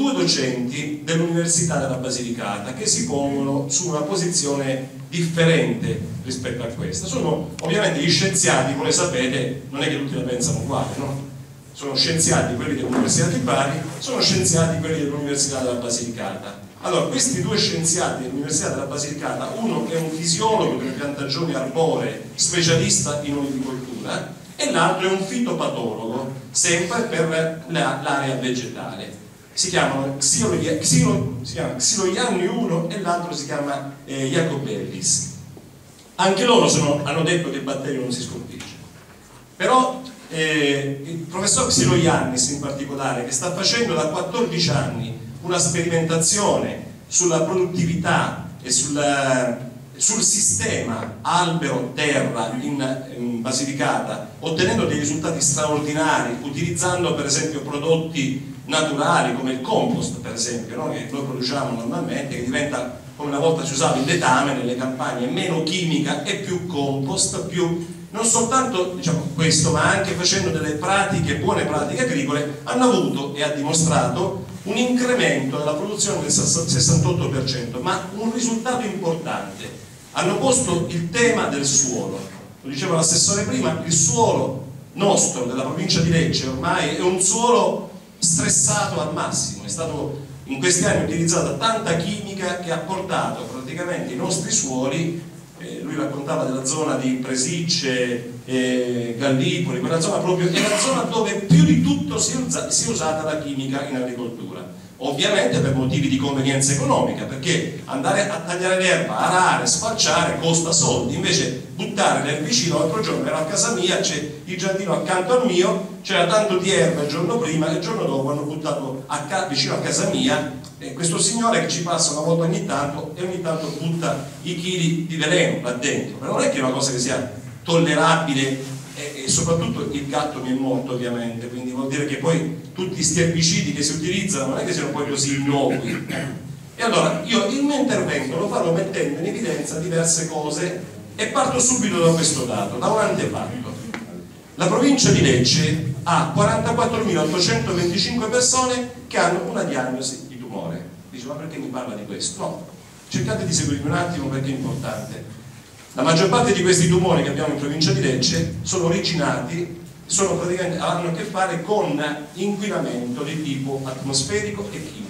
due docenti dell'Università della Basilicata che si pongono su una posizione differente rispetto a questa. Sono ovviamente gli scienziati, come sapete, non è che tutti la pensano uguale, no? Sono scienziati quelli dell'Università di Bari, sono scienziati quelli dell'Università della Basilicata. Allora, questi due scienziati dell'Università della Basilicata, uno è un fisiologo delle piantagioni arboree, specialista in olivicoltura, e l'altro è un fitopatologo, sempre per l'area vegetale. Si chiamano Xiloianni uno e l'altro si chiama Jacobellis. Anche loro hanno detto che il batterio non si scolpisce. Però il professor Xiloiannis in particolare, che sta facendo da 14 anni una sperimentazione sulla produttività e sul sistema albero-terra in Basilicata, ottenendo dei risultati straordinari, utilizzando per esempio prodotti naturali come il compost, per esempio, no? Che noi produciamo normalmente, che diventa, come una volta si usava il letame nelle campagne, meno chimica e più compost, più non soltanto, diciamo, questo, ma anche facendo delle buone pratiche agricole, hanno avuto e ha dimostrato un incremento della produzione del 68%, ma un risultato importante: hanno posto il tema del suolo. Lo diceva l'assessore prima, il suolo nostro della provincia di Lecce ormai è un suolo stressato al massimo, è stato in questi anni utilizzata tanta chimica che ha portato praticamente i nostri suoli, lui raccontava della zona di Presicce, Gallipoli, quella zona proprio è la zona dove più di tutto si è usata la chimica in agricoltura, ovviamente per motivi di convenienza economica, perché andare a tagliare l'erba, arare, sfalciare costa soldi, invece buttare l'erbicida. L'altro giorno ero a casa mia, c'è il giardino accanto al mio, c'era tanto di erba il giorno prima e il giorno dopo hanno buttato vicino a casa mia questo signore che ci passa una volta ogni tanto e ogni tanto butta i chili di veleno là dentro. Ma non è che è una cosa che sia tollerabile, e soprattutto il gatto mi è morto ovviamente, quindi vuol dire che poi tutti questi erbicidi che si utilizzano non è che siano poi così innocui. E allora io il mio intervento lo farò mettendo in evidenza diverse cose e parto subito da questo dato, da un antefatto. La provincia di Lecce ha 44.825 persone che hanno una diagnosi di tumore. Dice, ma perché mi parla di questo? No, cercate di seguirmi un attimo perché è importante. La maggior parte di questi tumori che abbiamo in provincia di Lecce sono originati, hanno a che fare con inquinamento di tipo atmosferico e chimico.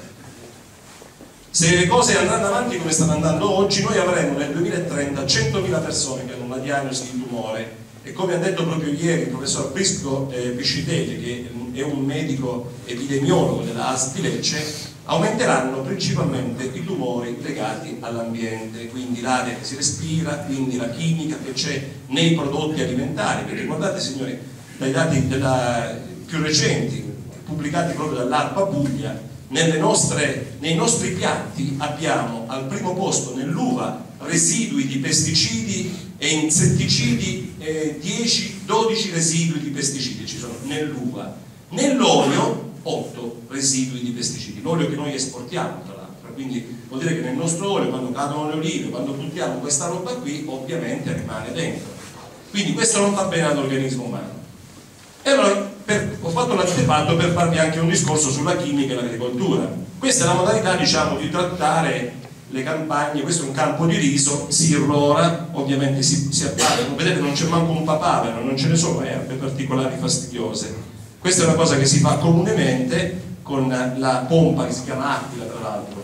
Se le cose andranno avanti come stanno andando oggi, noi avremo nel 2030 100.000 persone che hanno una diagnosi di tumore, e come ha detto proprio ieri il professor Prisco Piscitelli, che è un medico epidemiologo della ASL di Lecce, aumenteranno principalmente i tumori legati all'ambiente, quindi l'aria che si respira, quindi la chimica che c'è nei prodotti alimentari, perché guardate signori, dai dati più recenti pubblicati proprio dall'ARPA Puglia, nei nostri piatti abbiamo al primo posto nell'uva residui di pesticidi e insetticidi, 10-12 residui di pesticidi ci sono nell'uva, nell'olio 8 residui di pesticidi, l'olio che noi esportiamo tra l'altro, quindi vuol dire che nel nostro olio, quando cadono le olive, quando buttiamo questa roba qui, ovviamente rimane dentro, quindi questo non fa bene all'organismo umano. E allora ho fatto l'antefatto per farvi anche un discorso sulla chimica e l'agricoltura. Questa è la modalità, diciamo, di trattare le campagne. Questo è un campo di riso, si irrora, ovviamente si appare, vedete non c'è manco un papavero, non ce ne sono erbe particolari fastidiose. Questa è una cosa che si fa comunemente con la pompa che si chiama Attila, tra l'altro.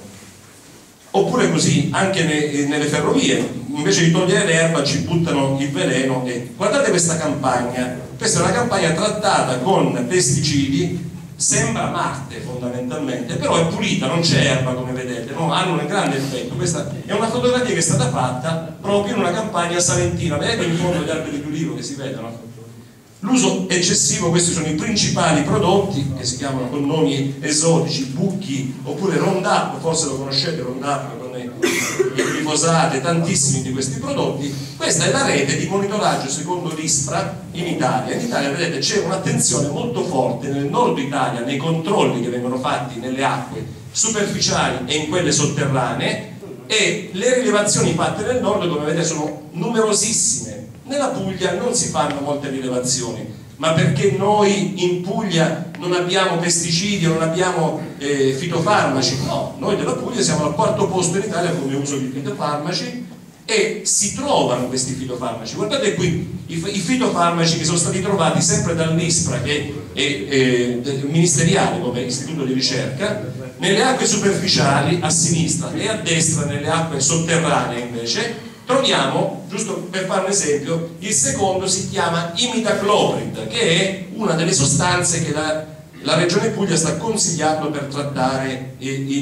Oppure così, anche nelle ferrovie, invece di togliere l'erba ci buttano il veleno. E guardate questa campagna, questa è una campagna trattata con pesticidi, sembra Marte fondamentalmente, però è pulita, non c'è erba come vedete, no? Hanno un grande effetto. Questa è una fotografia che è stata fatta proprio in una campagna salentina, vedete in fondo gli alberi di ulivo che si vedono? L'uso eccessivo, questi sono i principali prodotti che si chiamano con nomi esotici, bucchi oppure Roundup, forse lo conoscete Roundup con i glifosati, tantissimi di questi prodotti. Questa è la rete di monitoraggio secondo l'ISPRA in Italia. In Italia vedete c'è un'attenzione molto forte nel nord Italia nei controlli che vengono fatti nelle acque superficiali e in quelle sotterranee, e le rilevazioni fatte nel nord, come vedete, sono numerosissime. Nella Puglia non si fanno molte rilevazioni, ma perché noi in Puglia non abbiamo pesticidi, non abbiamo fitofarmaci. No, noi della Puglia siamo al 4º posto in Italia come uso di fitofarmaci, e si trovano questi fitofarmaci. Guardate qui i fitofarmaci che sono stati trovati sempre dall'ISPRA, che è ministeriale come istituto di ricerca, nelle acque superficiali a sinistra, e a destra nelle acque sotterranee invece troviamo, giusto per fare un esempio, il secondo si chiama imidacloprid, che è una delle sostanze che la Regione Puglia sta consigliando per trattare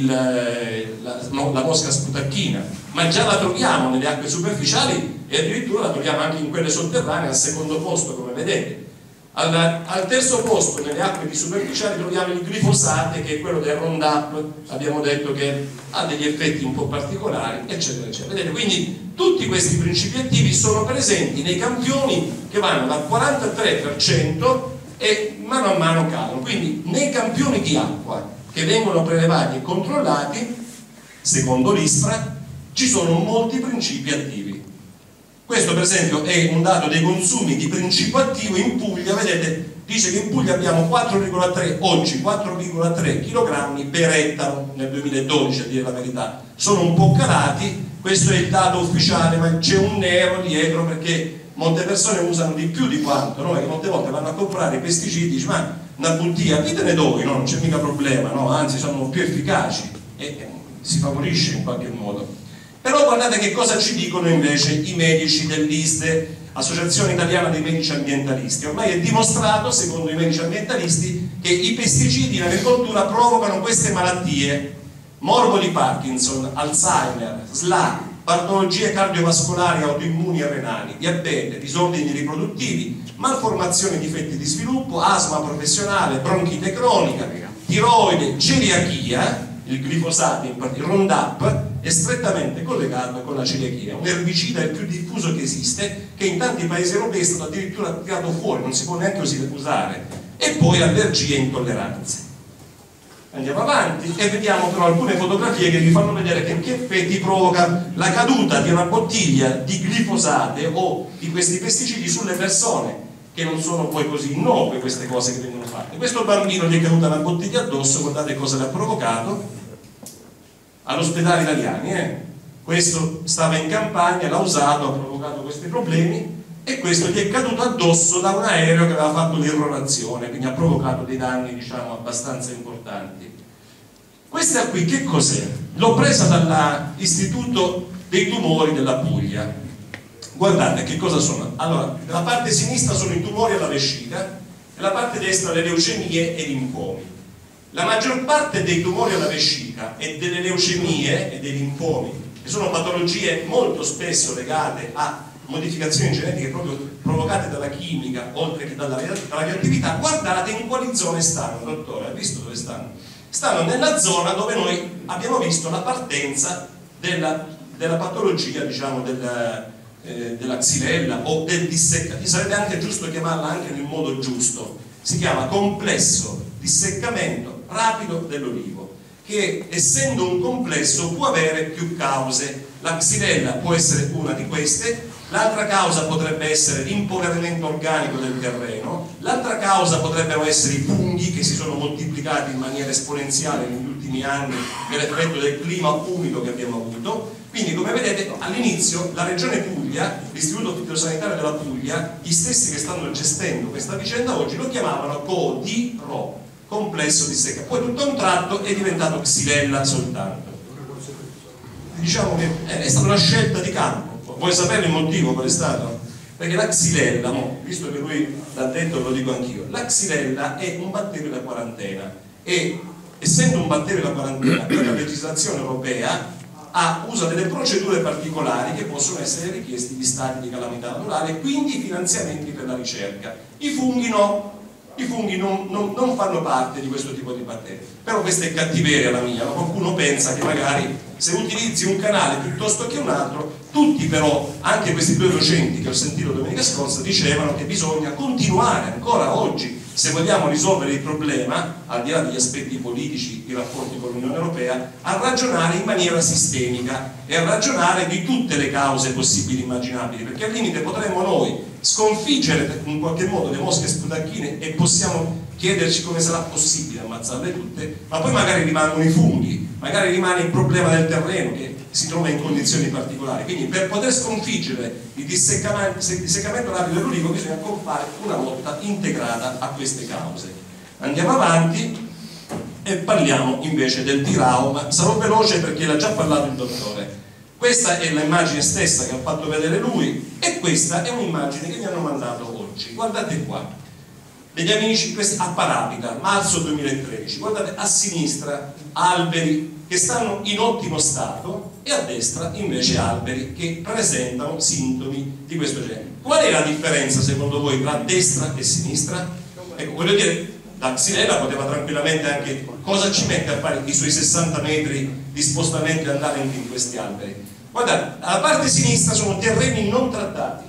la mosca sputacchina, ma già la troviamo nelle acque superficiali e addirittura la troviamo anche in quelle sotterranee al 2º posto, come vedete. Al 3º posto nelle acque di superficiali troviamo il glifosate, che è quello del Roundup, abbiamo detto che ha degli effetti un po' particolari, eccetera eccetera. Vedete, quindi tutti questi principi attivi sono presenti nei campioni che vanno dal 43% e mano a mano cadono. Quindi nei campioni di acqua che vengono prelevati e controllati, secondo l'ISPRA, ci sono molti principi attivi. Questo per esempio è un dato dei consumi di principio attivo in Puglia. Vedete, dice che in Puglia abbiamo 4,3 oggi 4,3 kg per ettaro nel 2012, a dire la verità. Sono un po' calati, questo è il dato ufficiale, ma c'è un nero dietro, perché molte persone usano di più di quanto, no? E molte volte vanno a comprare i pesticidi, dici, ma una bottiglia ditene dove, no? Non c'è mica problema, no? Anzi sono più efficaci e si favorisce in qualche modo. Però guardate che cosa ci dicono invece i medici dell'ISDE, Associazione Italiana dei Medici Ambientalisti. Ormai è dimostrato, secondo i medici ambientalisti, che i pesticidi in agricoltura provocano queste malattie: morbo di Parkinson, Alzheimer, SLA, patologie cardiovascolari, autoimmuni e renali, diabete, disordini riproduttivi, malformazioni, difetti di sviluppo, asma professionale, bronchite cronica, tiroide, celiachia. Il glifosato, il Roundup, è strettamente collegato con la celiachia, un erbicida il più diffuso che esiste, che in tanti paesi europei è stato addirittura tirato fuori, non si può neanche usare. E poi allergie e intolleranze. Andiamo avanti e vediamo però alcune fotografie che vi fanno vedere che effetti provoca la caduta di una bottiglia di glifosate o di questi pesticidi sulle persone, che non sono poi così innocue queste cose che vengono fatte. Questo bambino gli è caduta una bottiglia addosso, guardate cosa le ha provocato all'ospedale Italiani. Questo stava in campagna, l'ha usato, ha provocato questi problemi, e questo gli è caduto addosso da un aereo che aveva fatto l'irrorazione, quindi ha provocato dei danni, diciamo, abbastanza importanti. Questa qui che cos'è? L'ho presa dall'Istituto dei Tumori della Puglia. Guardate che cosa sono. Allora, nella parte sinistra sono i tumori alla vescica, nella parte destra le leucemie e i linfomi. La maggior parte dei tumori alla vescica e delle leucemie e dei linfomi, che sono patologie molto spesso legate a modificazioni genetiche proprio provocate dalla chimica, oltre che dalla radioattività, guardate in quali zone stanno, dottore, ha visto dove stanno? Stanno nella zona dove noi abbiamo visto la partenza della patologia, diciamo, della xylella o del disseccamento. Sarebbe anche giusto chiamarla anche nel modo giusto, si chiama complesso disseccamento rapido dell'olivo, che essendo un complesso può avere più cause. La xylella può essere una di queste, l'altra causa potrebbe essere l'impoverimento organico del terreno, l'altra causa potrebbero essere i funghi che si sono moltiplicati in maniera esponenziale negli ultimi anni per effetto del clima umido che abbiamo avuto. Quindi, come vedete, all'inizio la Regione Puglia, l'Istituto Fitosanitario della Puglia, gli stessi che stanno gestendo questa vicenda oggi, lo chiamavano CODIRO, complesso disseccamento. Poi tutto a un tratto è diventato xylella soltanto. Diciamo che è stata una scelta di campo. Vuoi sapere il motivo qual è stato? Perché la xylella, visto che lui l'ha detto, lo dico anch'io, la xylella è un batterio da quarantena e, essendo un batterio da quarantena, per la legislazione europea usa delle procedure particolari che possono essere richiesti di stati di calamità naturale e quindi finanziamenti per la ricerca. I funghi no, i funghi non fanno parte di questo tipo di batteri. Però questa è cattiveria la mia, no? Qualcuno pensa che magari se utilizzi un canale piuttosto che un altro, tutti però, anche questi due docenti che ho sentito domenica scorsa, dicevano che bisogna continuare ancora oggi se vogliamo risolvere il problema, al di là degli aspetti politici, i rapporti con l'Unione Europea, a ragionare in maniera sistemica e a ragionare di tutte le cause possibili e immaginabili, perché al limite potremmo noi sconfiggere in qualche modo le mosche sputacchine e possiamo chiederci come sarà possibile ammazzarle tutte, ma poi magari rimangono i funghi, magari rimane il problema del terreno che si trova in condizioni particolari. Quindi per poter sconfiggere il disseccamento rapido dell'ulivo bisogna fare una lotta integrata a queste cause. Andiamo avanti e parliamo invece del tirao, ma sarò veloce perché l'ha già parlato il dottore. Questa è l'immagine stessa che ha fatto vedere lui e questa è un'immagine che mi hanno mandato oggi. Guardate qua, degli amici, a Parapita, marzo 2013, guardate a sinistra alberi che stanno in ottimo stato e a destra invece alberi che presentano sintomi di questo genere. Qual è la differenza secondo voi tra destra e sinistra? Ecco, voglio dire, la Xylella poteva tranquillamente anche, cosa ci mette a fare i suoi 60 metri di spostamento e andare in questi alberi? Guardate, alla parte sinistra sono terreni non trattati,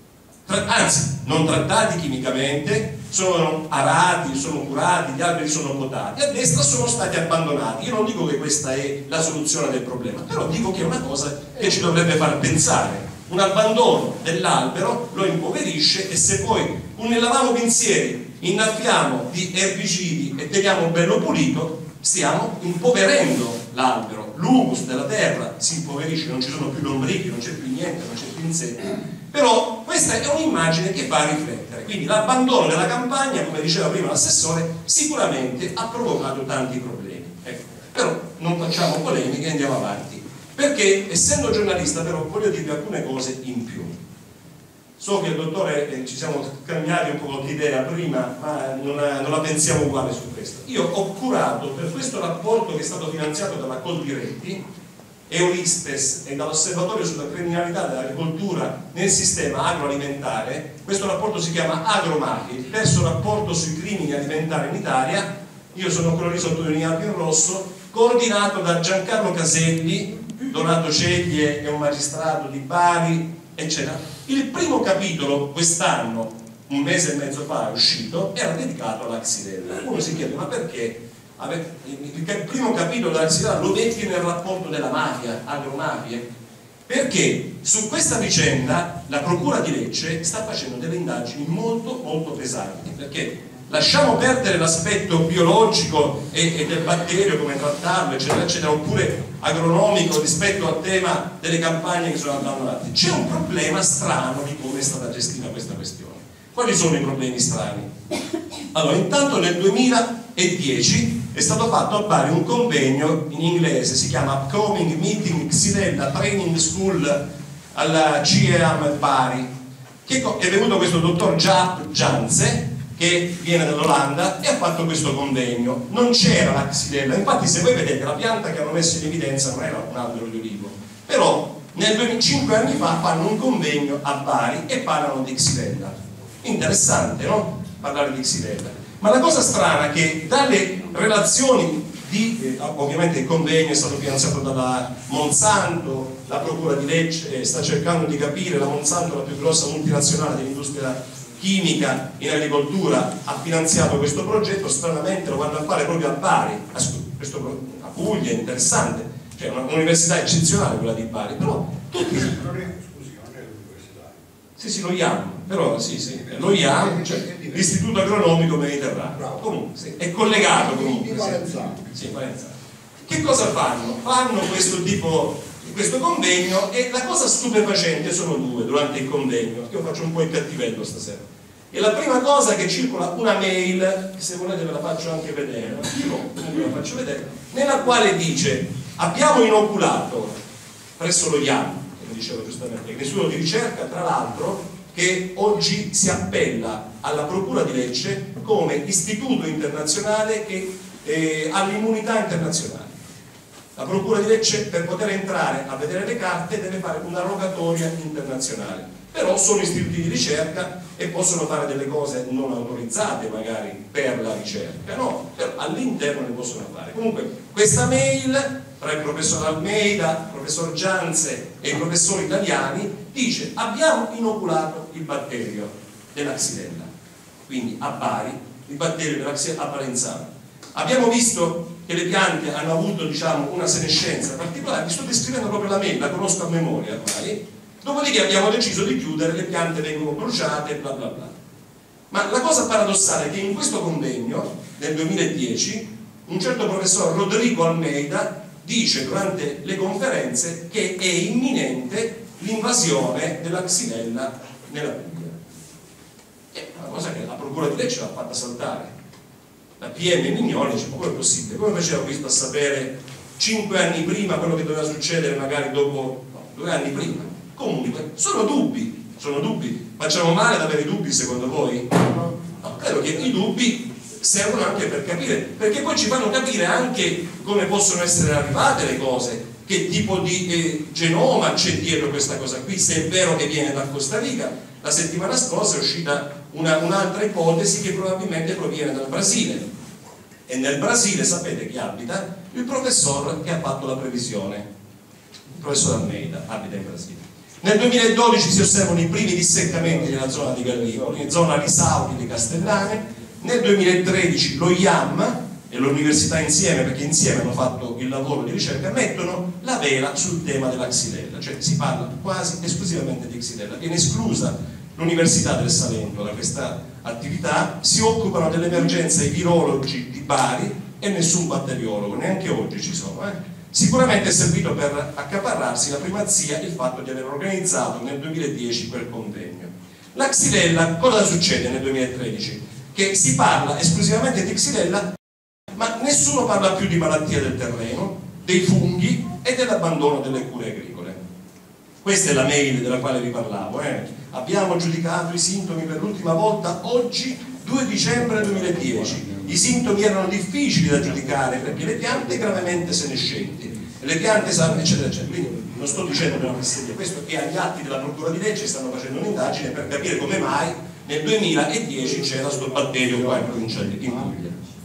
anzi non trattati chimicamente, sono arati, sono curati, gli alberi sono potati, a destra sono stati abbandonati. Io non dico che questa è la soluzione del problema, però dico che è una cosa che ci dovrebbe far pensare. Un abbandono dell'albero lo impoverisce e se poi nel lavamo pensieri innaffiamo di erbicidi e teniamo bello pulito, stiamo impoverendo l'albero, l'humus della terra si impoverisce, non ci sono più lombrichi, non c'è più niente, non c'è più insetti. Però questa è un'immagine che fa riflettere, quindi l'abbandono della campagna, come diceva prima l'assessore, sicuramente ha provocato tanti problemi. Ecco. Però non facciamo polemiche e andiamo avanti, perché essendo giornalista però voglio dirvi alcune cose in più. So che il dottore, ci siamo scambiati un po' qualche idea prima, ma non la pensiamo uguale su questo. Io ho curato per questo rapporto che è stato finanziato dalla Coldiretti, Eurispes e dall'Osservatorio sulla criminalità dell'agricoltura nel sistema agroalimentare. Questo rapporto si chiama Agromafie, il terzo rapporto sui crimini alimentari in Italia. Io sono quello lì sottolineato in rosso, coordinato da Giancarlo Caselli, Donato Ceglie è un magistrato di Bari, eccetera. Il primo capitolo quest'anno, un mese e mezzo fa è uscito, era dedicato alla Xylella. Uno si chiede, ma perché? Il primo capitolo della Xylella lo metti nel rapporto della mafia, agromafie? Perché su questa vicenda la Procura di Lecce sta facendo delle indagini molto molto pesanti, perché lasciamo perdere l'aspetto biologico e del batterio, come trattarlo, eccetera, eccetera, oppure agronomico rispetto al tema delle campagne che sono abbandonate. C'è un problema strano di come è stata gestita questa questione. Quali sono i problemi strani? Allora, intanto nel 2010 è stato fatto a Bari un convegno in inglese, si chiama Upcoming Meeting Xylella Training School alla CEAM Bari, che è venuto questo dottor Jaap Janse, che viene dall'Olanda, e ha fatto questo convegno. Non c'era la Xylella, infatti se voi vedete la pianta che hanno messo in evidenza non era un albero di olivo, però 5 anni fa fanno un convegno a Bari e parlano di Xylella. Interessante, no? Parlare di Xylella. Ma la cosa strana è che dalle relazioni di, ovviamente il convegno è stato finanziato dalla Monsanto, la Procura di Lecce sta cercando di capire, la Monsanto, la più grossa multinazionale dell'industria chimica in agricoltura, ha finanziato questo progetto, stranamente lo vanno a fare proprio a Bari, a Puglia, interessante, cioè un'università eccezionale quella di Bari, però tutti... Scusi, non è l'università. Sì, lo IAM, però sì, lo IAM, cioè l'Istituto Agronomico Mediterraneo, comunque sì, è collegato comunque. Sì, Palenzano. Che cosa fanno? Fanno questo tipo, questo convegno, e la cosa stupefacente sono due durante il convegno, io faccio un po' il cattivello stasera. E la prima cosa che circola una mail, che se volete ve la faccio anche vedere, io comunque la faccio vedere, nella quale dice: abbiamo inoculato presso lo IAM, come dicevo giustamente, l'Istituto di ricerca, tra l'altro, che oggi si appella alla Procura di Lecce come istituto internazionale che ha l'immunità internazionale. La Procura di Lecce, per poter entrare a vedere le carte, deve fare una rogatoria internazionale, però sono istituti di ricerca e possono fare delle cose non autorizzate magari per la ricerca, no, però all'interno le possono fare. Comunque questa mail tra il professor Almeida, il professor Janse e i professori italiani dice: abbiamo inoculato il batterio della Xylella, quindi a Bari, il batterio della Xylella parenzana. Abbiamo visto che le piante hanno avuto, diciamo, una senescenza particolare. Vi sto descrivendo proprio la mail, la conosco a memoria ormai. Dopodiché abbiamo deciso di chiudere, le piante vengono bruciate, bla bla bla. Ma la cosa paradossale è che in questo convegno, nel 2010, un certo professor Rodrigo Almeida dice durante le conferenze che è imminente l'invasione della Xylella nella Puglia. È una cosa che la Procura di Lecce l'ha fatta saltare. La PM Mignoli dice: ma come è possibile? Come faceva questo a sapere 5 anni prima quello che doveva succedere magari dopo, no, 2 anni prima? Comunque, sono dubbi. Facciamo male ad avere dubbi, secondo voi? No, credo che i dubbi servono anche per capire, perché poi ci fanno capire anche come possono essere arrivate le cose, che tipo di genoma c'è dietro questa cosa qui, se è vero che viene dal Costa Rica. La settimana scorsa è uscita un'altra ipotesi che probabilmente proviene dal Brasile, e nel Brasile sapete chi abita? Il professor che ha fatto la previsione, il professor Almeida abita in Brasile. Nel 2012 si osservano i primi disseccamenti nella zona di Gallipoli, in zona Risauri di Castellane. Nel 2013 lo IAM e l'università insieme, perché insieme hanno fatto il lavoro di ricerca, mettono la vela sul tema della Xylella, cioè si parla quasi esclusivamente di Xylella. Viene esclusa l'Università del Salento da questa attività, si occupano dell'emergenza i virologi di Bari e nessun batteriologo, neanche oggi ci sono. Sicuramente è servito per accaparrarsi la primazia il fatto di aver organizzato nel 2010 quel convegno. La Xylella, cosa succede nel 2013? Che si parla esclusivamente di Xylella, ma nessuno parla più di malattia del terreno, dei funghi e dell'abbandono delle cure agricole. Questa è la mail della quale vi parlavo. Abbiamo giudicato i sintomi per l'ultima volta oggi, 2 dicembre 2010. I sintomi erano difficili da giudicare perché le piante gravemente senescenti, le piante sanno, eccetera, eccetera. Quindi non sto dicendo che è una fesseria, questo è agli atti della Procura di Lecce, stanno facendo un'indagine per capire come mai nel 2010 c'era questo batterio qua in provincia di Puglia.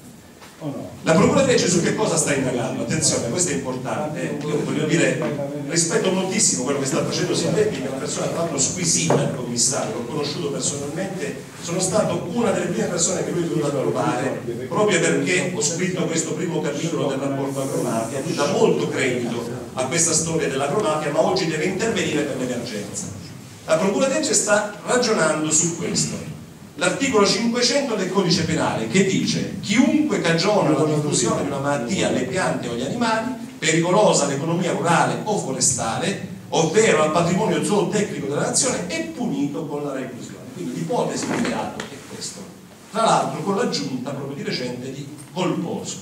La Procura di Lecce su che cosa sta indagando? Attenzione, questo è importante. Io voglio dire, rispetto moltissimo quello che sta facendo Silvetti, che è una persona tra l'altro squisita, il commissario, l'ho conosciuto personalmente, sono stato una delle prime persone che lui è venuto a trovare, proprio perché ho scritto questo primo capitolo del rapporto agromafia. Lui dà molto credito a questa storia dell'agromafia, ma oggi deve intervenire per l'emergenza. La Procura di Lecce sta ragionando su questo. L'articolo 500 del codice penale, che dice: chiunque cagiona la diffusione di una malattia alle piante o agli animali pericolosa all'economia rurale o forestale, ovvero al patrimonio zootecnico della nazione, è punito con la reclusione. Quindi l'ipotesi di reato è questo, tra l'altro con l'aggiunta proprio di recente di colposo.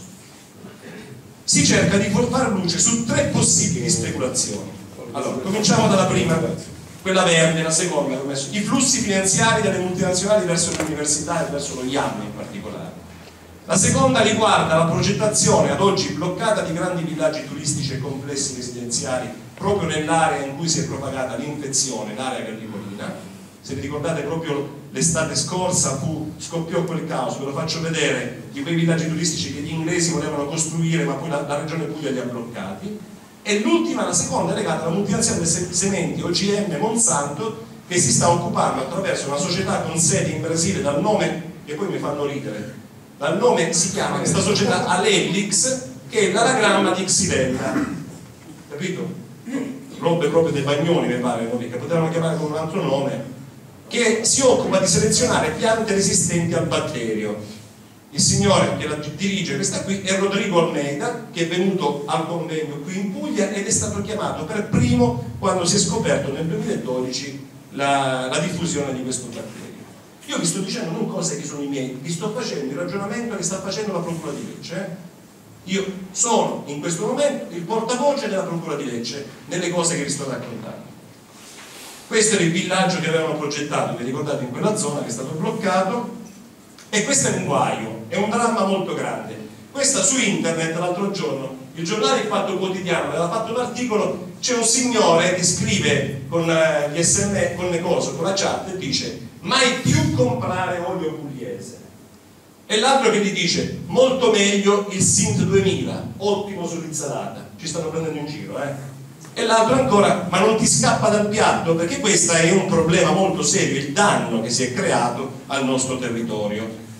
Si cerca di far luce su 3 possibili speculazioni. Allora, cominciamo dalla prima, quella verde. La seconda, ho messo i flussi finanziari delle multinazionali verso le università e verso lo IAM in particolare. La seconda riguarda la progettazione ad oggi bloccata di grandi villaggi turistici e complessi residenziali proprio nell'area in cui si è propagata l'infezione, l'area gallipolina. Se vi ricordate, proprio l'estate scorsa scoppiò quel caos, ve lo faccio vedere, di quei villaggi turistici che gli inglesi volevano costruire ma poi la regione Puglia li ha bloccati. E l'ultima, la seconda, è legata alla multinazionale sementi OGM Monsanto, che si sta occupando attraverso una società con sede in Brasile dal nome, che poi mi fanno ridere, dal nome si chiama questa società Alellix, che è l'anagramma di Xylella, capito? Robe proprio dei Bagnoni mi pare, che potevano chiamare con un altro nome, che si occupa di selezionare piante resistenti al batterio. Il signore che la dirige questa qui è Rodrigo Almeida, che è venuto al convegno qui in Puglia ed è stato chiamato per primo quando si è scoperto nel 2012 la diffusione di questo batterio. Io vi sto dicendo non cose che sono i miei, vi sto facendo il ragionamento che sta facendo la Procura di Lecce. Io sono in questo momento il portavoce della Procura di Lecce nelle cose che vi sto raccontando. Questo era il villaggio che avevano progettato, vi ricordate, in quella zona, che è stato bloccato. E questo è un guaio, è un dramma molto grande. Questa su internet l'altro giorno, il giornale Il Fatto Quotidiano aveva fatto un articolo, c'è un signore che scrive con gli SMS, con le cose, con la chat, e dice: mai più comprare olio pugliese. E l'altro che gli dice: molto meglio il Sint 2000, ottimo sull'insalata. Ci stanno prendendo in giro, E l'altro ancora: ma non ti scappa dal piatto? Perché questo è un problema molto serio, il danno che si è creato al nostro territorio.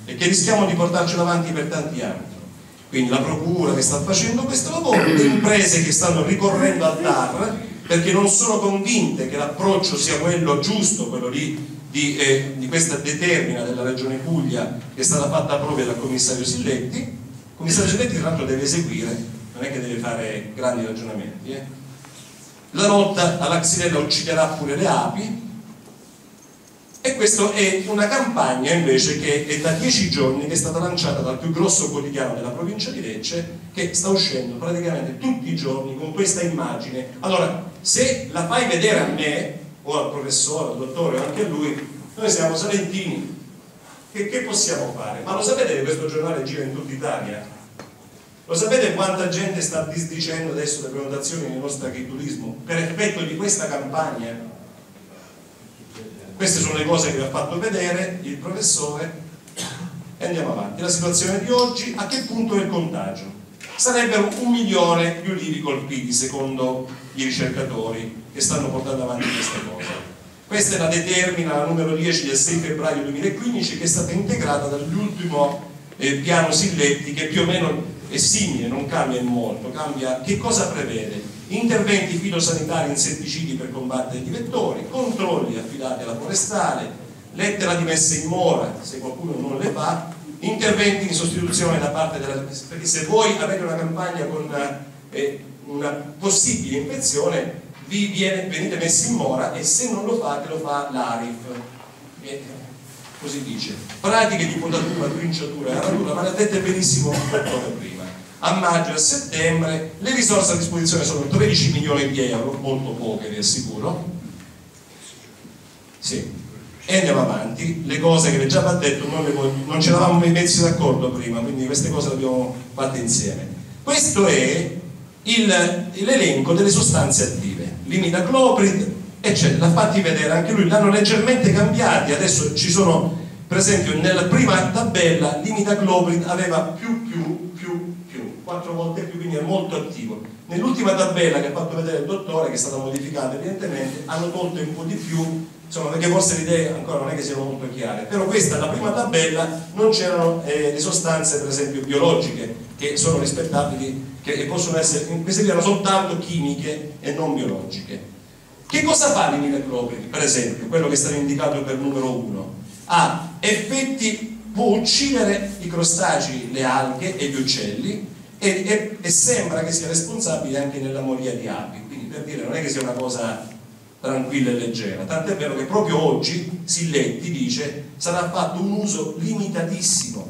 e che rischiamo di portarcelo avanti per tanti anni. Quindi la procura che sta facendo questo lavoro, le imprese che stanno ricorrendo al TAR perché non sono convinte che l'approccio sia quello giusto, quello lì di questa determina della Regione Puglia che è stata fatta proprio dal commissario Silletti. Il commissario Silletti tra l'altro deve eseguire, non è che deve fare grandi ragionamenti. La lotta alla xylella ucciderà pure le api, e questa è una campagna invece che è da 10 giorni che è stata lanciata dal più grosso quotidiano della provincia di Lecce, che sta uscendo praticamente tutti i giorni con questa immagine. Allora, se la fai vedere a me o al professore, al dottore o anche a lui, noi siamo salentini, che possiamo fare? Ma lo sapete che questo giornale gira in tutta Italia? Lo sapete quanta gente sta disdicendo adesso le prenotazioni nel nostro agriturismo per effetto di questa campagna? Queste sono le cose che vi ha fatto vedere il professore e andiamo avanti. La situazione di oggi: a che punto è il contagio? Sarebbero 1 milione gli ulivi colpiti secondo i ricercatori che stanno portando avanti questa cosa. Questa è la determina, la numero 10 del 6 febbraio 2015, che è stata integrata dall'ultimo piano Silletti, che più o meno è simile, non cambia molto. Cambia che cosa prevede: interventi fitosanitari insetticidi per combattere i vettori, controlli affidati alla forestale, lettera di messa in mora se qualcuno non le fa, interventi in sostituzione da parte della... perché se voi avete una campagna con una possibile infezione venite messi in mora, e se non lo fate lo fa l'ARIF. Così dice: pratiche di potatura, trinciatura e aratura, ma l'ha dette benissimo il dottore prima. A maggio e a settembre le risorse a disposizione sono 13 milioni di euro, molto poche vi assicuro. Sì. E andiamo avanti. Le cose che vi ho già detto non ci eravamo mai messi d'accordo prima, quindi queste cose le abbiamo fatte insieme. Questo è l'elenco delle sostanze attive: l'imidacloprid, eccetera. L'ha fatti vedere anche lui, l'hanno leggermente cambiati. Adesso ci sono, per esempio, nella prima tabella l'imidacloprid aveva più 4 volte più, quindi è molto attivo. Nell'ultima tabella che ha fatto vedere il dottore, che è stata modificata evidentemente, hanno tolto un po' di più, insomma, perché forse le idee ancora non è che siano molto chiare. Però questa, la prima tabella, non c'erano le sostanze per esempio biologiche che sono rispettabili, che possono essere, queste erano soltanto chimiche e non biologiche. Che cosa fa l'imidacloprid, per esempio, quello che è stato indicato per numero 1? Ha effetti, può uccidere i crostacei, le alghe e gli uccelli, e sembra che sia responsabile anche nella moria di api. Quindi, per dire, non è che sia una cosa tranquilla e leggera, tant'è vero che proprio oggi Silletti dice sarà fatto un uso limitatissimo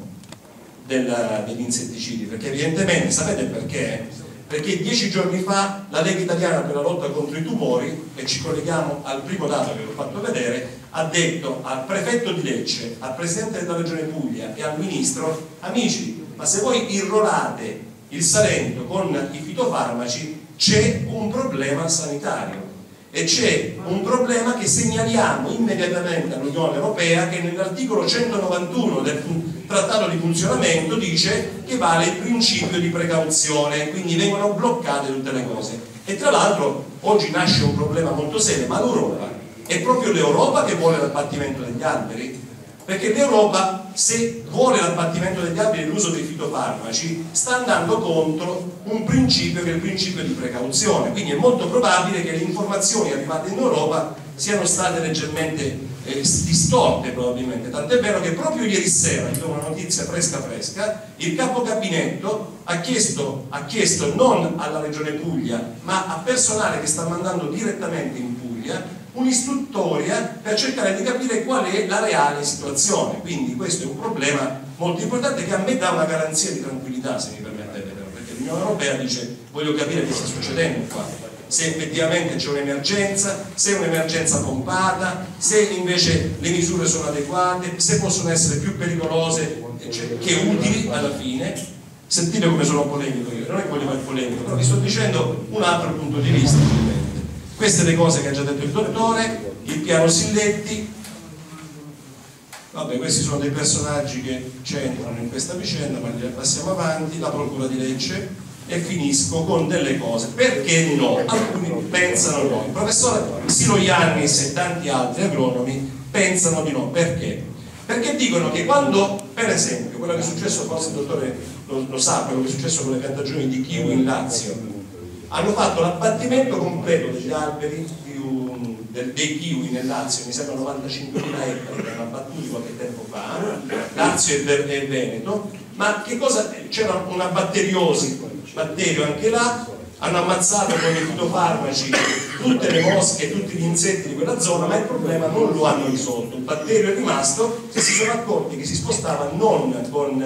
degli insetticidi, perché evidentemente, sapete perché? Perché 10 giorni fa la Lega Italiana per la lotta contro i tumori, e ci colleghiamo al primo dato che vi ho fatto vedere, ha detto al prefetto di Lecce, al presidente della regione Puglia e al ministro: amici, ma se voi irrorate il Salento con i fitofarmaci c'è un problema sanitario, e c'è un problema che segnaliamo immediatamente all'Unione Europea, che nell'articolo 191 del Trattato di funzionamento dice che vale il principio di precauzione, quindi vengono bloccate tutte le cose. E tra l'altro oggi nasce un problema molto serio: ma l'Europa, è proprio l'Europa che vuole l'abbattimento degli alberi? Perché l'Europa, se vuole l'abbattimento degli alberi e l'uso dei fitofarmaci, sta andando contro un principio che è il principio di precauzione. Quindi è molto probabile che le informazioni arrivate in Europa siano state leggermente distorte, probabilmente. Tant'è vero che proprio ieri sera, vi do una notizia fresca, il capo gabinetto ha chiesto non alla regione Puglia, ma a personale che sta mandando direttamente in Puglia, un'istruttoria per cercare di capire qual è la reale situazione. Quindi questo è un problema molto importante, che a me dà una garanzia di tranquillità, se mi permettete, perché l'Unione Europea dice: voglio capire che sta succedendo qua, se effettivamente c'è un'emergenza, se è un'emergenza pompata, se invece le misure sono adeguate, se possono essere più pericolose che utili alla fine. Sentite come sono polemico io, non è che voglio fare polemico, però vi sto dicendo un altro punto di vista. Queste le cose che ha già detto il dottore, il piano Silletti. Vabbè, questi sono dei personaggi che c'entrano in questa vicenda, ma passiamo avanti. La procura di Lecce, e finisco con delle cose. Perché no? Alcuni pensano no. Il professore Siro Iannis e tanti altri agronomi pensano di no. Perché? Perché dicono che quando Per esempio, quello che è successo, forse il dottore lo sa, quello che è successo con le piantagioni di kiwi in Lazio. Hanno fatto l'abbattimento completo degli alberi dei kiwi nel Lazio, mi sembra 95.000 ettari che hanno abbattuti qualche tempo fa, Lazio e Veneto, ma che cosa? C'era una batterio anche là, hanno ammazzato con i fitofarmaci tutte le mosche, tutti gli insetti di quella zona, ma il problema non lo hanno risolto. Il batterio è rimasto e si sono accorti che si spostava non con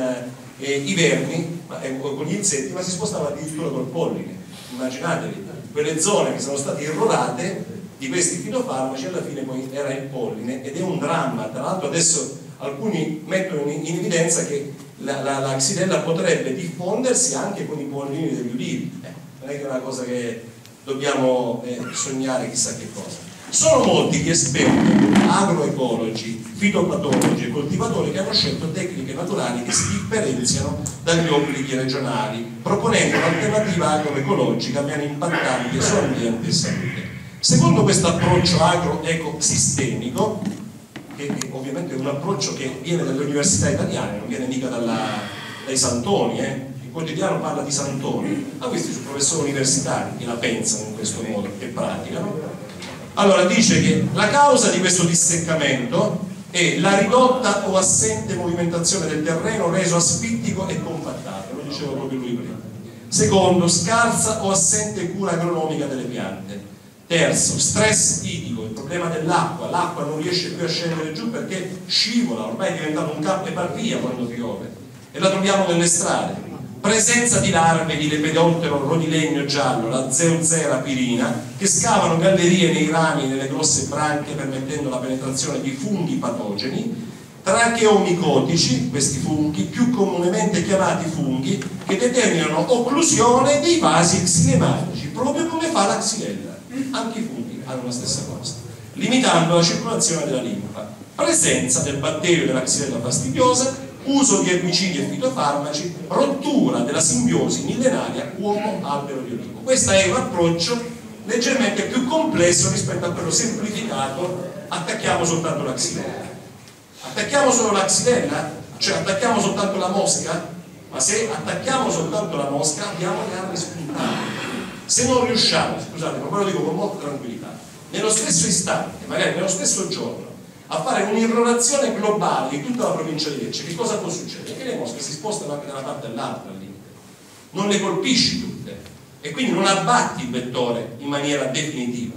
i vermi, con gli insetti, ma si spostava addirittura col polline. Immaginatevi, quelle zone che sono state irrorate di questi fitofarmaci, alla fine poi era il polline, ed è un dramma. Tra l'altro adesso alcuni mettono in evidenza che la xylella potrebbe diffondersi anche con i pollini degli ulivi. Non è che è una cosa che dobbiamo sognare chissà che cosa. Sono molti gli esperti, agroecologi, fitopatologi e coltivatori che hanno scelto tecniche naturali che si differenziano dagli obblighi regionali, proponendo un'alternativa agroecologica meno impattante su ambiente e salute. Secondo questo approccio agroecosistemico, che ovviamente è un approccio che viene dalle università italiane, non viene mica dai santoni, il quotidiano parla di santoni, ma questi sono professori universitari che la pensano in questo modo, che praticano. Allora dice che la causa di questo disseccamento è la ridotta o assente movimentazione del terreno reso asfittico e compattato, lo diceva proprio lui prima. Secondo, scarsa o assente cura agronomica delle piante. Terzo, stress idrico, il problema dell'acqua, l'acqua non riesce più a scendere giù perché scivola, ormai è diventato un campo e va via quando piove e la troviamo nelle strade. Presenza di larve di Lepidoptero rodilegno giallo, la Zeoxera pirina, che scavano gallerie nei rami e nelle grosse branche permettendo la penetrazione di funghi patogeni, tracheomicotici, questi funghi, più comunemente chiamati funghi, che determinano occlusione dei vasi xilematici, proprio come fa la xylella. Anche i funghi hanno la stessa cosa, limitando la circolazione della linfa. Presenza del batterio della xylella fastidiosa, uso di erbicidi e fitofarmaci, rottura della simbiosi millenaria uomo-albero di olivo. Questo è un approccio leggermente più complesso rispetto a quello semplificato: attacchiamo soltanto la xylella. Attacchiamo solo la xylella? Cioè attacchiamo soltanto la mosca? Ma se attacchiamo soltanto la mosca abbiamo le armi spuntate. Se non riusciamo, scusate, ma ve lo dico con molta tranquillità, nello stesso istante, magari nello stesso giorno, a fare un'irrorazione globale di tutta la provincia di Lecce, che cosa può succedere? Che le mosche si spostano anche da una parte all'altra lì, non le colpisci tutte e quindi non abbatti il vettore in maniera definitiva.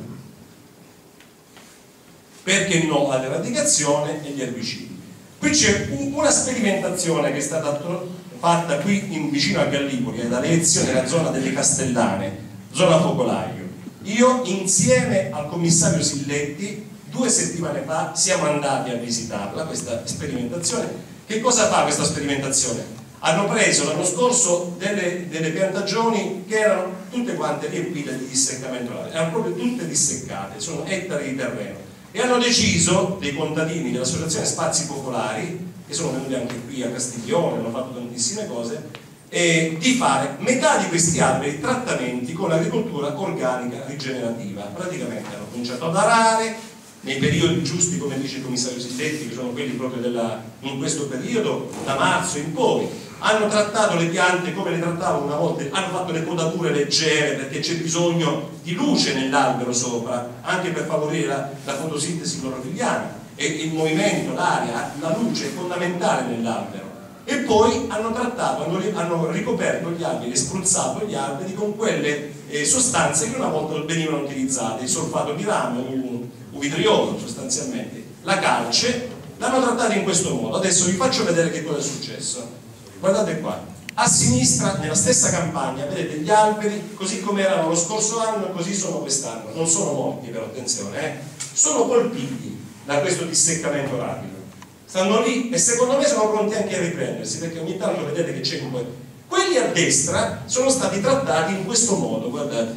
Perché no all'eradicazione e gli erbicidi? Qui c'è una sperimentazione che è stata fatta qui vicino a Gallipoli, ad Alezio, nella zona delle Castellane, zona focolaio. Io insieme al commissario Silletti 2 settimane fa siamo andati a visitarla, questa sperimentazione. Che cosa fa questa sperimentazione? Hanno preso l'anno scorso delle piantagioni che erano tutte quante riempite di disseccamento, erano proprio tutte disseccate, sono ettari di terreno, e hanno deciso, dei contadini dell'associazione Spazi Popolari, che sono venuti anche qui a Castiglione, hanno fatto tantissime cose, di fare metà di questi alberi trattamenti con l'agricoltura organica rigenerativa. Praticamente hanno cominciato ad arare nei periodi giusti, come dice il commissario Silletti, che sono quelli proprio in questo periodo, da marzo in poi. Hanno trattato le piante come le trattavano una volta, hanno fatto le potature leggere perché c'è bisogno di luce nell'albero sopra, anche per favorire la fotosintesi clorofilliana, e il movimento, l'aria, la luce è fondamentale nell'albero. E poi hanno trattato, hanno ricoperto gli alberi, spruzzato gli alberi con quelle sostanze che una volta venivano utilizzate, il solfato di rame, un vitriolo sostanzialmente, la calce, l'hanno trattata in questo modo. Adesso vi faccio vedere che cosa è successo. Guardate qua, a sinistra nella stessa campagna vedete gli alberi così come erano lo scorso anno e così sono quest'anno. Non sono morti, però attenzione, sono colpiti da questo disseccamento rapido. Stanno lì e secondo me sono pronti anche a riprendersi, perché ogni tanto vedete che c'è un po'. Quelli a destra sono stati trattati in questo modo, guardate.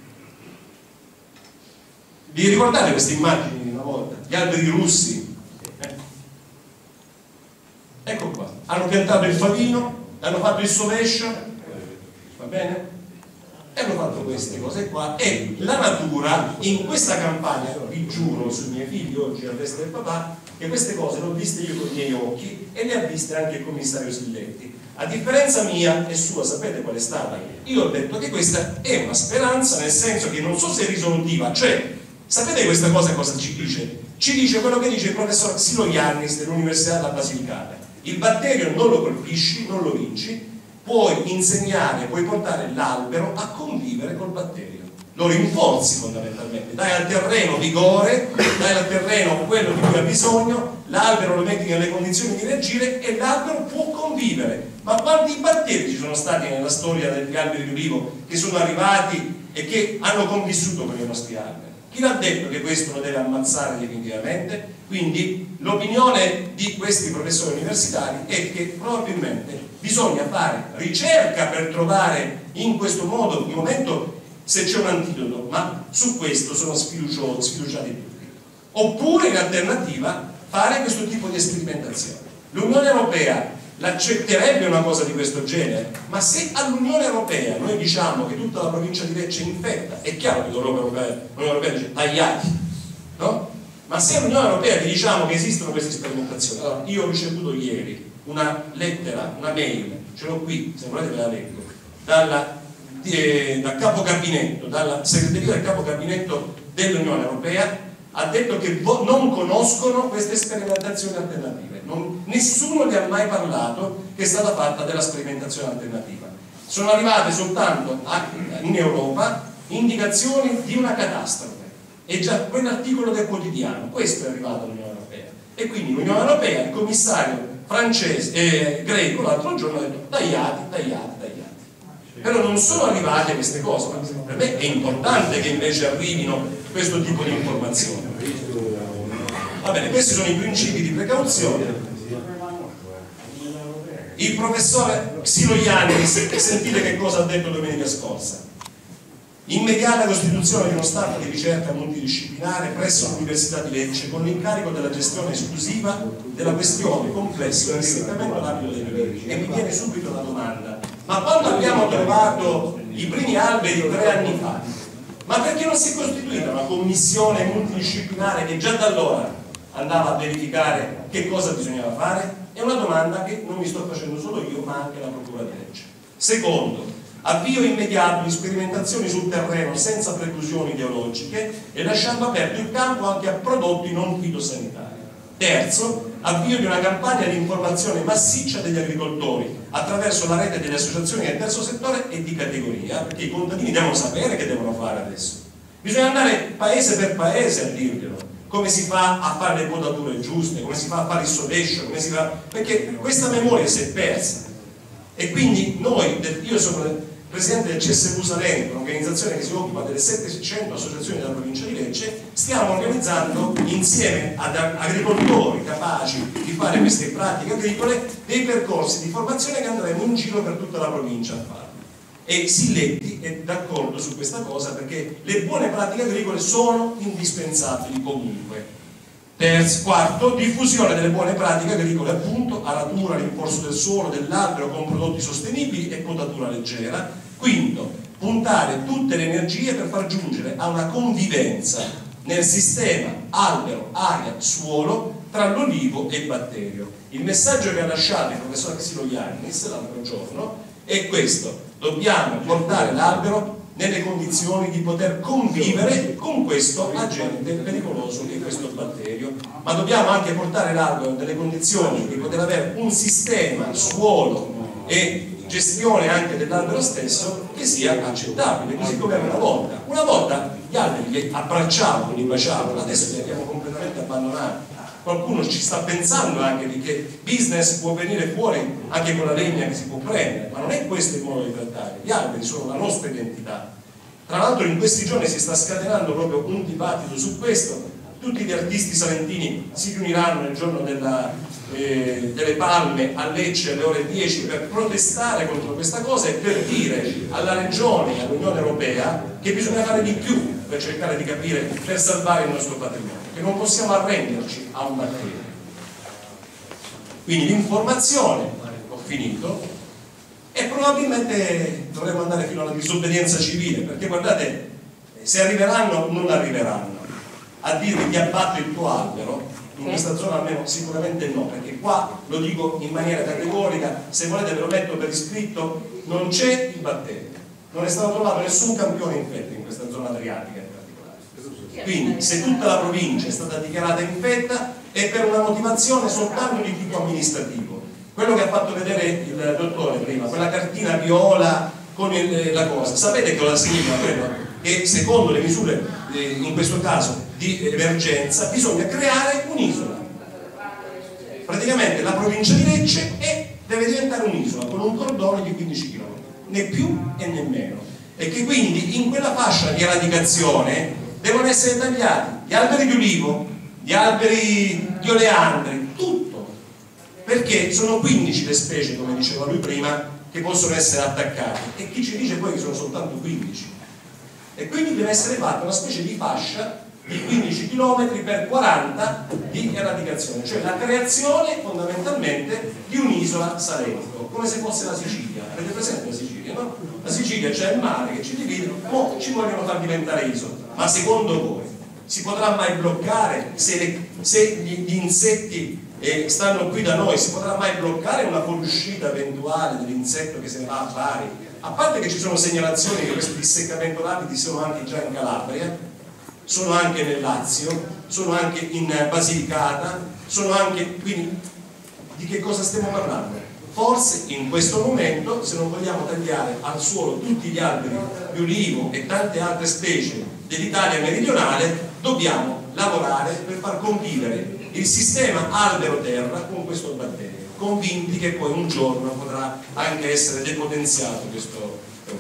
Vi ricordate queste immagini di una volta? Gli alberi russi? Ecco qua, hanno piantato il favino, hanno fatto il sovescio, va bene? E hanno fatto queste cose qua, e la natura in questa campagna, vi giuro sui miei figli oggi a festa del papà, che queste cose le ho viste io con i miei occhi e le ha viste anche il commissario Silletti. A differenza mia e sua, sapete qual è stata? Io ho detto che questa è una speranza, nel senso che non so se è risolutiva, cioè, sapete questa cosa cosa ci dice? Ci dice quello che dice il professor Xiloyannis dell'Università della Basilicata: il batterio non lo colpisci, non lo vinci, puoi insegnare, puoi portare l'albero a convivere col batterio, lo rinforzi fondamentalmente, dai al terreno vigore, dai al terreno quello di cui ha bisogno, l'albero lo metti nelle condizioni di reagire e l'albero può convivere. Ma quanti batteri ci sono stati nella storia degli alberi di ulivo che sono arrivati e che hanno convissuto con i nostri alberi? Chi l'ha detto che questo lo deve ammazzare definitivamente? Quindi l'opinione di questi professori universitari è che probabilmente bisogna fare ricerca per trovare in questo modo, in momento, se c'è un antidoto, ma su questo sono sfiduciati tutti. Oppure in alternativa fare questo tipo di sperimentazione. L'Unione Europea l'accetterebbe una cosa di questo genere? Ma se all'Unione Europea noi diciamo che tutta la provincia di Lecce è infetta, è chiaro che l'Unione Europea dice tagliati, no? Ma se all'Unione Europea vi diciamo che esistono queste sperimentazioni, allora io ho ricevuto ieri una lettera, una mail, ce l'ho qui, se volete ve la leggo, dal capo gabinetto, dalla segreteria del capo gabinetto dell'Unione Europea, ha detto che non conoscono queste sperimentazioni alternative. Nessuno ne ha mai parlato che è stata fatta della sperimentazione alternativa. Sono arrivate soltanto in Europa indicazioni di una catastrofe, e già quell'articolo del quotidiano, questo è arrivato all'Unione Europea, e quindi l'Unione Europea, il commissario greco l'altro giorno ha detto tagliati. Però non sono arrivate queste cose, ma per me è importante che invece arrivino questo tipo di informazioni. Va bene, questi sono i principi di precauzione. Il professore Xiloyannis, sentite che cosa ha detto domenica scorsa: immediata costituzione di uno staff di ricerca multidisciplinare presso l'Università di Lecce con l'incarico della gestione esclusiva della questione complessa del secamento rapido dei ulivi. E mi viene subito la domanda: ma quando abbiamo trovato i primi alberi 3 anni fa, ma perché non si è costituita una commissione multidisciplinare che già da allora andava a verificare che cosa bisognava fare? È una domanda che non mi sto facendo solo io, ma anche la Procura di Lecce. Secondo, avvio immediato di sperimentazioni sul terreno senza preclusioni ideologiche e lasciando aperto il campo anche a prodotti non fitosanitari. Terzo, avvio di una campagna di informazione massiccia degli agricoltori attraverso la rete delle associazioni del terzo settore e di categoria, perché i contadini devono sapere che devono fare adesso. Bisogna andare paese per paese a dirglielo, come si fa a fare le potature giuste, come si fa a fare il sovescio, come si fa... perché questa memoria si è persa. E quindi io sono presidente del CSV Salento, un'organizzazione che si occupa delle 700 associazioni della provincia di Lecce. Stiamo organizzando insieme ad agricoltori capaci di fare queste pratiche agricole dei percorsi di formazione che andremo in giro per tutta la provincia a fare. E Silletti è d'accordo su questa cosa, perché le buone pratiche agricole sono indispensabili comunque. Quarto, diffusione delle buone pratiche agricole, appunto, aratura, rinforzo del suolo, dell'albero con prodotti sostenibili e potatura leggera. Quinto, puntare tutte le energie per far giungere a una convivenza nel sistema albero, aria, suolo tra l'olivo e il batterio. Il messaggio che ha lasciato il professor Xiloyannis l'altro giorno è questo: dobbiamo portare l'albero nelle condizioni di poter convivere con questo agente pericoloso che è questo batterio, ma dobbiamo anche portare l'albero nelle condizioni di poter avere un sistema suolo e gestione anche dell'albero stesso che sia accettabile, così come una volta. Una volta gli alberi li abbracciavano, li baciavano, adesso li abbiamo completamente abbandonati. Qualcuno ci sta pensando anche di che business può venire fuori anche con la legna che si può prendere, ma non è questo il modo di trattare. Gli alberi sono la nostra identità. Tra l'altro in questi giorni si sta scatenando proprio un dibattito su questo. Tutti gli artisti salentini si riuniranno nel giorno delle palme a Lecce alle ore 10 per protestare contro questa cosa e per dire alla Regione e all'Unione Europea che bisogna fare di più per cercare di capire, per salvare il nostro patrimonio, che non possiamo arrenderci a un batterio. Quindi l'informazione, ho finito, e probabilmente dovremo andare fino alla disobbedienza civile, perché guardate, se arriveranno non arriveranno a dirvi ti abbatto il tuo albero, in questa zona almeno sicuramente no, perché qua lo dico in maniera categorica, se volete ve lo metto per iscritto, non c'è il batterio, non è stato trovato nessun campione infetto in questa zona adriatica in particolare. Quindi se tutta la provincia è stata dichiarata infetta è per una motivazione soltanto di tipo amministrativo. Quello che ha fatto vedere il dottore prima, quella cartina viola con la cosa, sapete che cosa significa quello? Che secondo le misure in questo caso di emergenza bisogna creare un'isola. Praticamente la provincia di Lecce deve diventare un'isola con un cordone di 15 km, né più e né meno, e che quindi in quella fascia di eradicazione devono essere tagliati gli alberi di ulivo, gli alberi di oleandri, tutto, perché sono 15 le specie, come diceva lui prima, che possono essere attaccate, e chi ci dice poi che sono soltanto 15? E quindi deve essere fatta una specie di fascia di 15 km per 40 di eradicazione, cioè la creazione fondamentalmente di un'isola Salento, come se fosse la Sicilia. Avete presente la Sicilia, no? La Sicilia c'è il mare che ci divide, ma ci vogliono far diventare isola. Ma secondo voi si potrà mai bloccare se gli insetti stanno qui da noi, si potrà mai bloccare una fuoriuscita eventuale dell'insetto che se ne va a Bari? A parte che ci sono segnalazioni che questi disseccamento rapidi sono anche già in Calabria, sono anche nel Lazio, sono anche in Basilicata, sono anche, quindi di che cosa stiamo parlando? Forse in questo momento, se non vogliamo tagliare al suolo tutti gli alberi di ulivo e tante altre specie dell'Italia meridionale, dobbiamo lavorare per far convivere il sistema albero-terra con questo batterio, convinti che poi un giorno potrà anche essere depotenziato questo.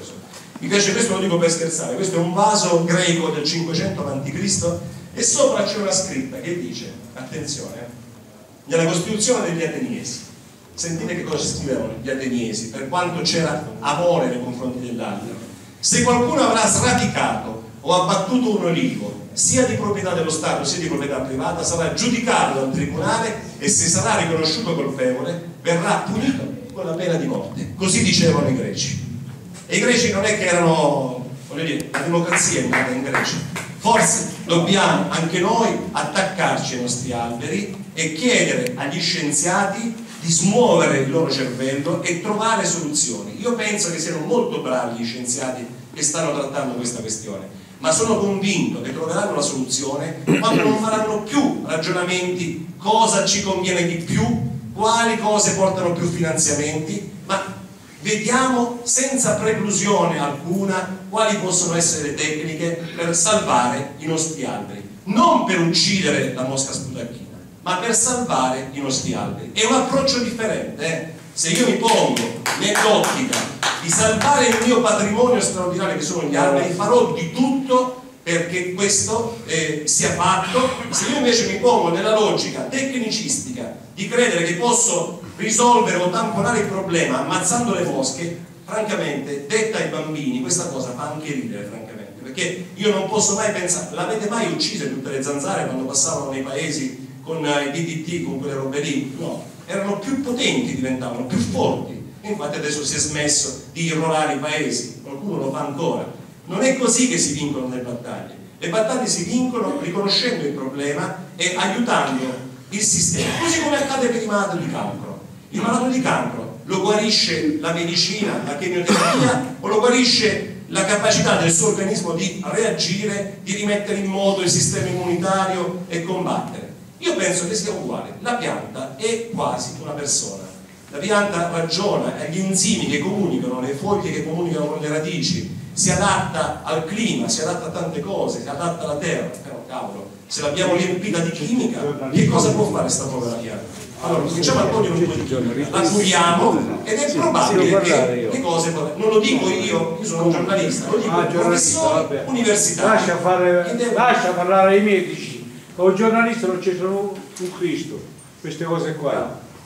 Mi piace, questo lo dico per scherzare, questo è un vaso greco del 500 a.C. e sopra c'è una scritta che dice, attenzione, nella Costituzione degli Ateniesi, sentite che cosa scrivevano gli Ateniesi, per quanto c'era amore nei confronti dell'albero: se qualcuno avrà sradicato o abbattuto un olivo, sia di proprietà dello Stato sia di proprietà privata, sarà giudicato dal tribunale e se sarà riconosciuto colpevole verrà punito con la pena di morte. Così dicevano i greci. E i greci non è che erano, voglio dire, la democrazia è nata in Grecia. Forse dobbiamo anche noi attaccarci ai nostri alberi e chiedere agli scienziati di smuovere il loro cervello e trovare soluzioni. Io penso che siano molto bravi gli scienziati che stanno trattando questa questione, ma sono convinto che troveranno la soluzione quando non faranno più ragionamenti cosa ci conviene di più, quali cose portano più finanziamenti, ma vediamo senza preclusione alcuna quali possono essere le tecniche per salvare i nostri alberi, non per uccidere la mosca sputacchina, ma per salvare i nostri alberi. È un approccio differente, Se io mi pongo nell'ottica di salvare il mio patrimonio straordinario che sono gli alberi, farò di tutto perché questo sia fatto. Se io invece mi pongo nella logica tecnicistica di credere che posso risolvere o tamponare il problema ammazzando le mosche, francamente, detta ai bambini, questa cosa fa anche ridere, francamente, perché io non posso mai pensare, l'avete mai uccise tutte le zanzare quando passavano nei paesi con i DDT, con quelle robe lì? No, erano più potenti, diventavano più forti. Infatti adesso si è smesso di irrorare i paesi, qualcuno lo fa ancora. Non è così che si vincono le battaglie. Le battaglie si vincono riconoscendo il problema e aiutando il sistema, così come accade per il malato di cancro. Il malato di cancro lo guarisce la medicina, la chemioterapia, o lo guarisce la capacità del suo organismo di reagire, di rimettere in moto il sistema immunitario e combattere. Io penso che sia uguale. La pianta è quasi una persona. La pianta ragiona, agli enzimi che comunicano, le foglie che comunicano con le radici, si adatta al clima, si adatta a tante cose, si adatta alla terra. Però cavolo, se l'abbiamo riempita di chimica, che cosa può fare sta povera pianta? Allora, cominciamo a togliere un po' di chimica, la curiamo ed è probabile che le cose, non lo dico io sono un giornalista, lo dico il professore universitario. Lascia parlare ai medici, con un giornalista non c'è solo un Cristo, queste cose qua.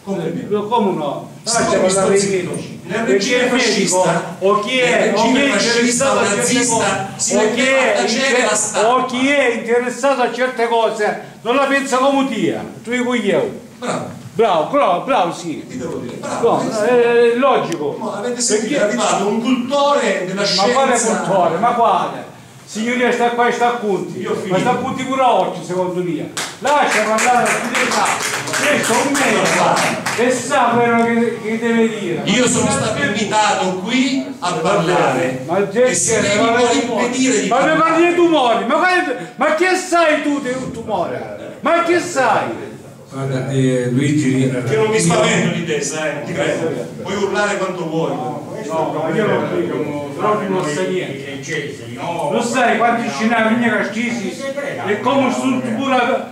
Come come no? Nel regime fascista o chi è interessato a certe cose o chi è interessato a certe cose non la pensa come te, tu dico io. Bravo, sì. Ti devo dire, bravo. No, è logico. No, avete sentito, è arrivato un cultore della scienza. Ma quale cultore? Ma quale? Signoria sta qua e sta a Cunti, ma sta a Cunti pure oggi secondo me. Lascia parlare, questo è un medico e sa quello che deve dire. Io sono stato invitato qui a parlare e se lei mi vuole impedire di parlare. Ma mi parli di tumori, ma che sai tu di un tumore? Ma che sai? Guarda, Luigi, che non mi spavento di te, sai, ti credo. Puoi urlare quanto vuoi. No, io non dico, proprio non sai niente. Non sai quanti scenari ne cascisi e come sul pure.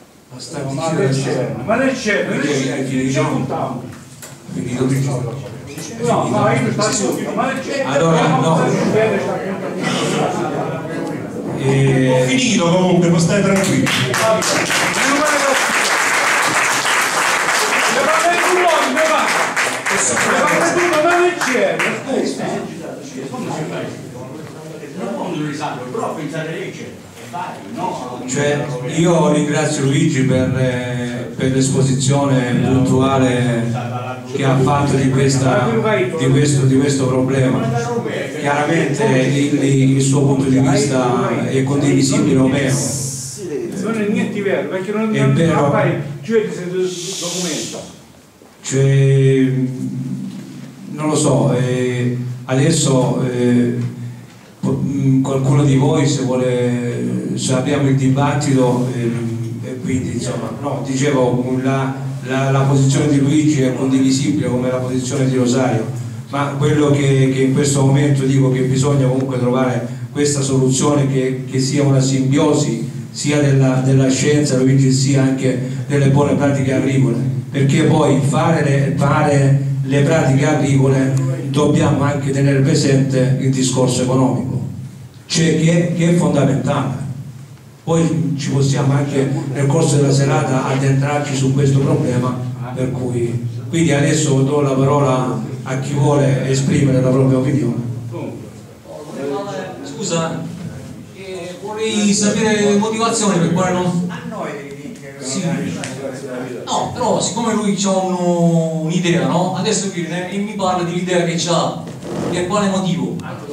Ma nel cielo, c'è puntato. No, ma io sto ascoltando, ma nel cielo. Allora, no. Ho finito comunque, non stai tranquillo. Cioè, io ringrazio Luigi per l'esposizione puntuale che ha fatto di questo problema. Chiaramente il suo punto di vista è condivisibile o meno. Non è niente vero, perché non è vero. Documento. Cioè, non lo so, adesso qualcuno di voi se abbiamo il dibattito e quindi insomma, no, dicevo la posizione di Luigi è condivisibile come la posizione di Rosario, ma quello che in questo momento dico che bisogna comunque trovare questa soluzione che sia una simbiosi sia della scienza, Luigi, sia anche delle buone pratiche agricole, perché poi fare le pratiche agricole dobbiamo anche tenere presente il discorso economico, cioè che è fondamentale. Poi ci possiamo anche nel corso della serata addentrarci su questo problema, per cui quindi adesso do la parola a chi vuole esprimere la propria opinione. Scusa, vorrei sapere le motivazioni per quale non... A noi sì. No, però siccome lui ha un'idea, no? Adesso viene e mi parla dell'idea che ha, per quale motivo?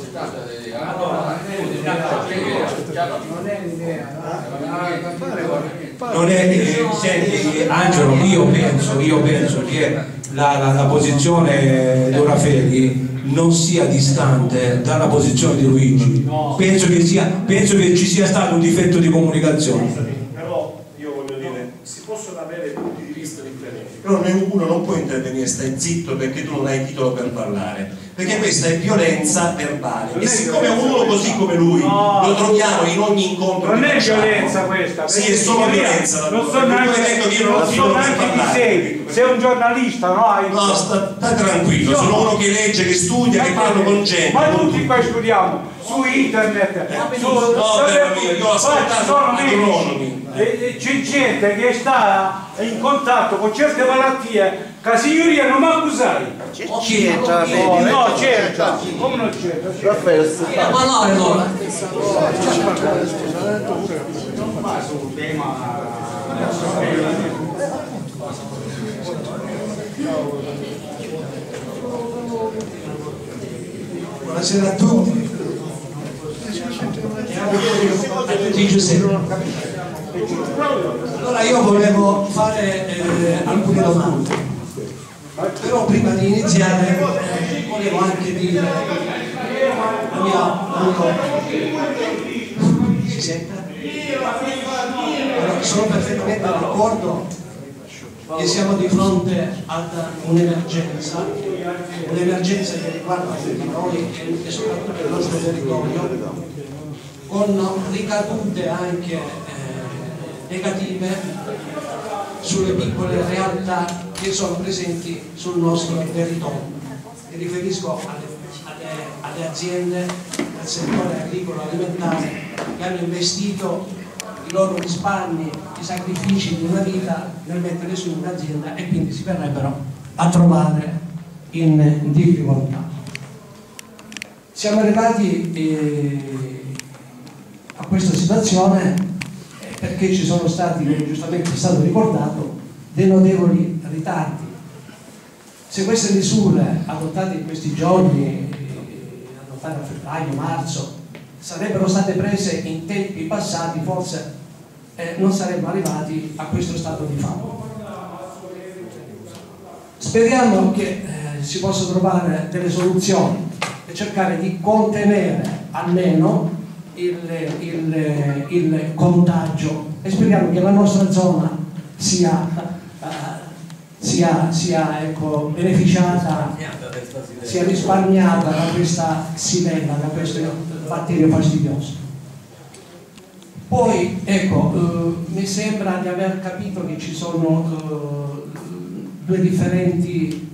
Non è, senti Angelo, io penso che la posizione di Orafeli non sia distante dalla posizione di Luigi. Penso che ci sia stato un difetto di comunicazione. Però io voglio dire, si possono avere punti di vista differenti, però uno non può intervenire, stai zitto perché tu non hai titolo per parlare, perché questa è violenza verbale e siccome uno così come lui lo troviamo in ogni incontro non è violenza questa, sì, è solo violenza, non so neanche chi sei un giornalista, no? No, stai tranquillo, sono uno che legge, che studia, che parla con gente. Ma tutti qua studiamo su internet, io ho ascoltato agronomi. C'è gente che sta in contatto con certe malattie che la signoria non mi accusai. No, certo, come non certo? A parlare allora. Non fa sul tema. Buonasera a tutti. A tutti Giuseppe. Allora io volevo fare alcune domande, però prima di iniziare volevo anche dire la mia si sente? Allora, sono perfettamente d'accordo che siamo di fronte ad un'emergenza che riguarda tutti noi e soprattutto il nostro territorio, con ricadute anche negative sulle piccole realtà che sono presenti sul nostro territorio. Mi riferisco alle aziende del settore agricolo alimentare che hanno investito i loro risparmi, i sacrifici di una vita nel mettere su un'azienda, e quindi si verrebbero a trovare in difficoltà. Siamo arrivati a questa situazione perché ci sono stati, come giustamente è stato ricordato, dei notevoli ritardi. Se queste misure adottate in questi giorni, adottate a febbraio, marzo, sarebbero state prese in tempi passati, forse non saremmo arrivati a questo stato di fatto. Speriamo che si possano trovare delle soluzioni e cercare di contenere almeno il contagio, e speriamo che la nostra zona sia ecco, beneficiata, sia risparmiata da questa xylella, da questo batterio fastidioso. Poi ecco, mi sembra di aver capito che ci sono due differenti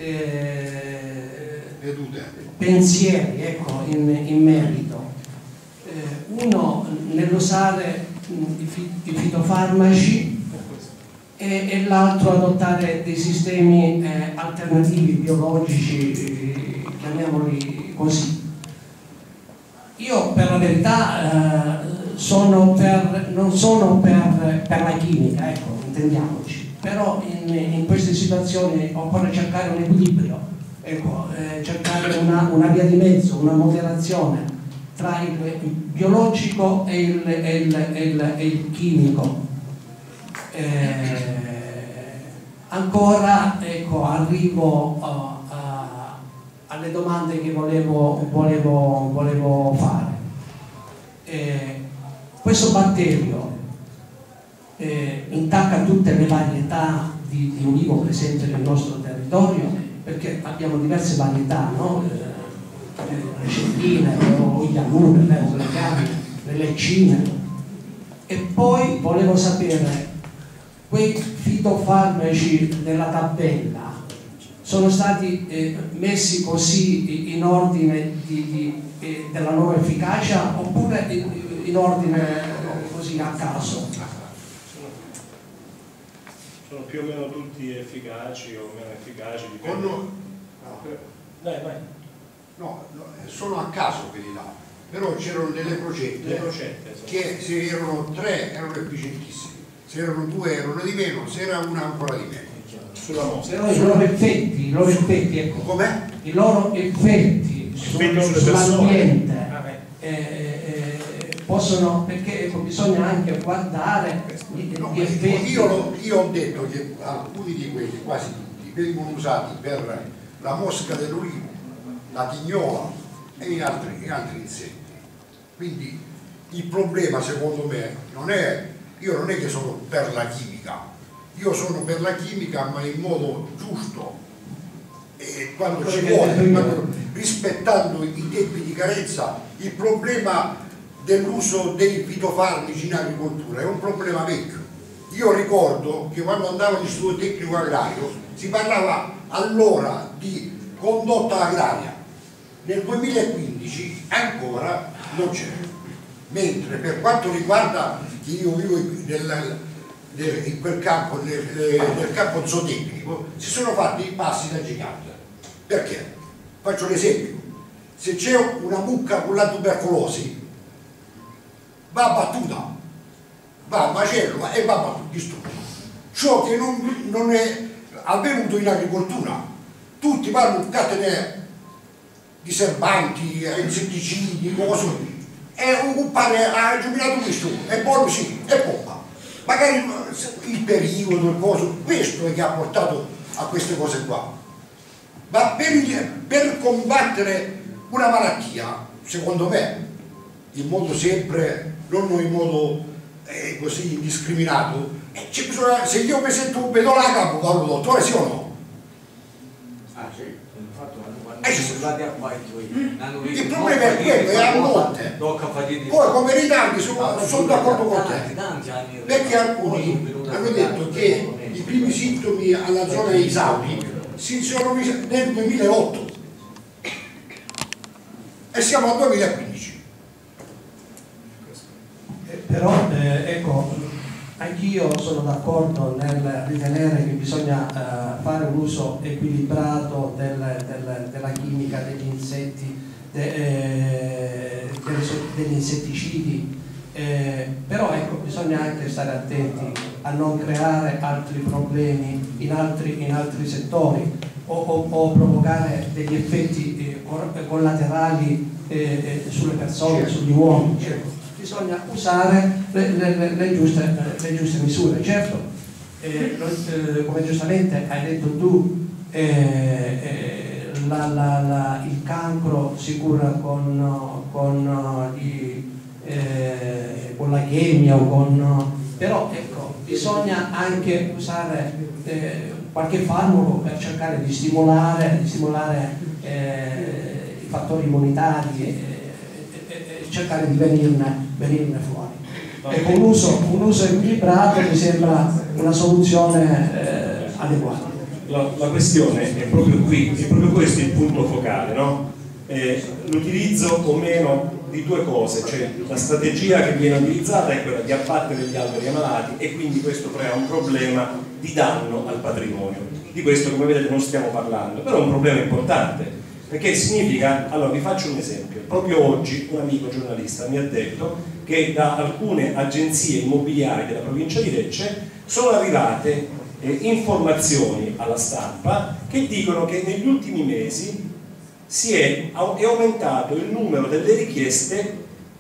pensieri, ecco, in merito. Uno nell'usare i fitofarmaci e l'altro adottare dei sistemi alternativi biologici, chiamiamoli così. Io per la verità non sono per la chimica, ecco, intendiamoci, però in queste situazioni occorre cercare un equilibrio, ecco, cercare una via di mezzo, una moderazione tra il biologico e il chimico. Ancora ecco, arrivo alle domande che volevo fare. Questo batterio intacca tutte le varietà di ulivo presenti nel nostro territorio, perché abbiamo diverse varietà, no? Le celline, le ianure, le chiavi, le leccine. E poi volevo sapere, quei fitofarmaci della tabella sono stati messi così in ordine della loro efficacia, oppure in ordine così a caso? Sono più o meno tutti efficaci o meno efficaci, dipende. Dai, vai. No, sono a caso quelli là, però c'erano delle crocette che se erano 3 erano efficientissime, se erano 2 erano di meno, se era una ancora di meno. Sulla mostra. Però i loro effetti, ecco. Com'è? I loro effetti sull'ambiente possono, perché ecco, bisogna anche guardare gli effetti. Io ho detto che alcuni di quelli, quasi tutti, vengono usati per la mosca dell'ulivo, la tignola e altri insetti. Quindi il problema secondo me io non è che sono per la chimica, io sono per la chimica ma in modo giusto, e quando ci vuole, rispettando i tempi di carenza. Il problema dell'uso dei fitofarmaci in agricoltura è un problema vecchio. Io ricordo che quando andavo all'istituto tecnico agrario si parlava allora di condotta agraria, nel 2015 ancora non c'è, mentre per quanto riguarda, io vivo in quel campo, nel campo zootecnico, si sono fatti passi da gigante. Perché? Faccio l'esempio: se c'è una mucca con la tubercolosi va battuta, va a macello e va battuta, distrutta. Ciò che non è avvenuto in agricoltura. Tutti vanno catene di serbanti, insetticidi, cose, e un pare ha giubilato questo, è buono sì, è pompa. Magari il periodo, il coso, questo è che ha portato a queste cose qua. Ma per combattere una malattia, secondo me, in modo sempre, non in modo così indiscriminato, se io mi sento vedo la capo, vado al dottore, sì o no? Ah sì, infatti il problema è quello, è a monte. Poi come ritardi sono d'accordo con te, perché alcuni hanno detto che i primi sintomi alla zona dei Sapi si sono visti nel 2008 e siamo al 2015. Però ecco, anch'io sono d'accordo nel ritenere che bisogna fare un uso equilibrato della chimica, degli insetti, degli insetticidi, però ecco, bisogna anche stare attenti a non creare altri problemi in altri settori o provocare degli effetti collaterali sulle persone, sugli uomini. Cioè, bisogna usare le giuste misure. Certo, come giustamente hai detto tu, il cancro si cura con la chemia però ecco, bisogna anche usare qualche farmaco per cercare di stimolare i fattori immunitari e cercare di venirne fuori. Ecco, un uso equilibrato mi sembra una soluzione adeguata. La questione è proprio qui, è proprio questo il punto focale, no? L'utilizzo o meno di due cose, cioè la strategia che viene utilizzata è quella di abbattere gli alberi ammalati e quindi questo crea un problema di danno al patrimonio. Di questo, come vedete, non stiamo parlando, però è un problema importante, perché significa, allora vi faccio un esempio, proprio oggi un amico giornalista mi ha detto che da alcune agenzie immobiliari della provincia di Lecce sono arrivate informazioni alla stampa che dicono che negli ultimi mesi è aumentato il numero delle richieste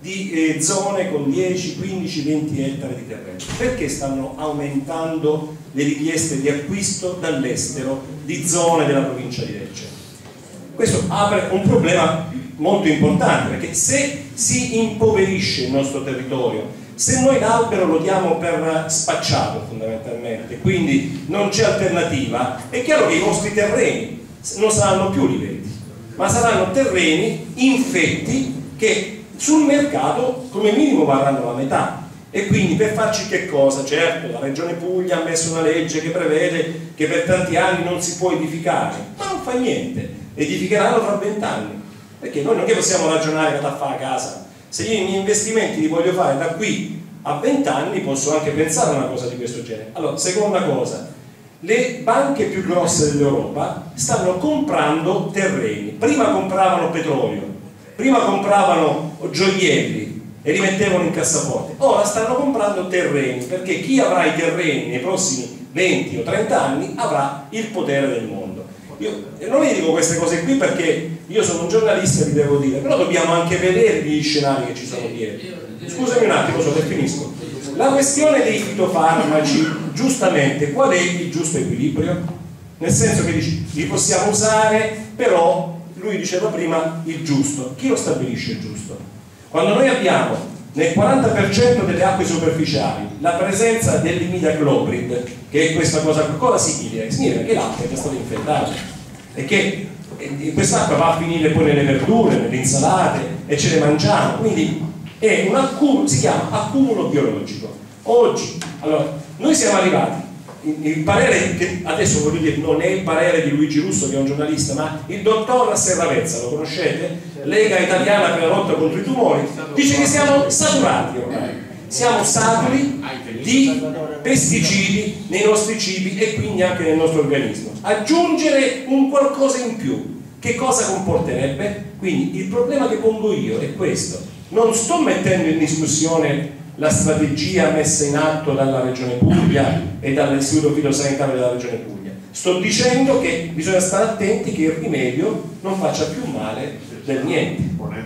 di zone con 10, 15, 20 ettari di terreno. Perché stanno aumentando le richieste di acquisto dall'estero di zone della provincia di Lecce? Questo apre un problema molto importante, perché se si impoverisce il nostro territorio, se noi l'albero lo diamo per spacciato fondamentalmente, quindi non c'è alternativa, è chiaro che i nostri terreni non saranno più oliveti, ma saranno terreni infetti che sul mercato come minimo varranno la metà. E quindi per farci che cosa? Certo, la Regione Puglia ha messo una legge che prevede che per tanti anni non si può edificare, ma non fa niente, edificheranno tra 20 anni, perché noi non che possiamo ragionare da fare a casa. Se io i miei investimenti li voglio fare da qui a 20 anni, posso anche pensare a una cosa di questo genere. Allora, seconda cosa, le banche più grosse dell'Europa stanno comprando terreni. Prima compravano petrolio, prima compravano gioielli e li mettevano in cassaforte, ora stanno comprando terreni, perché chi avrà i terreni nei prossimi 20 o 30 anni avrà il potere del mondo. Io non vi dico queste cose qui perché io sono un giornalista e vi devo dire, però dobbiamo anche vedere gli scenari che ci sono dietro. Scusami un attimo, solo finisco. La questione dei fitofarmaci, giustamente, qual è il giusto equilibrio? Nel senso che li possiamo usare, però lui diceva prima il giusto. Chi lo stabilisce il giusto? Quando noi abbiamo nel 40% delle acque superficiali la presenza dell'imidacloprid, che è questa cosa significa che l'acqua è già stata infettata e che quest'acqua va a finire poi nelle verdure, nelle insalate e ce le mangiamo, quindi è un accumulo, si chiama accumulo biologico. Oggi, allora, noi siamo arrivati, il parere che adesso voglio dire non è il parere di Luigi Russo che è un giornalista, ma il dottor Serravezza, lo conoscete? Lega Italiana per la lotta contro i tumori, dice che siamo saturati ormai, siamo saturi di pesticidi nei nostri cibi e quindi anche nel nostro organismo. Aggiungere un qualcosa in più, che cosa comporterebbe? Quindi il problema che pongo io è questo: non sto mettendo in discussione la strategia messa in atto dalla Regione Puglia e dall'Istituto Fitosanitario della Regione Puglia, sto dicendo che bisogna stare attenti che il rimedio non faccia più male del niente.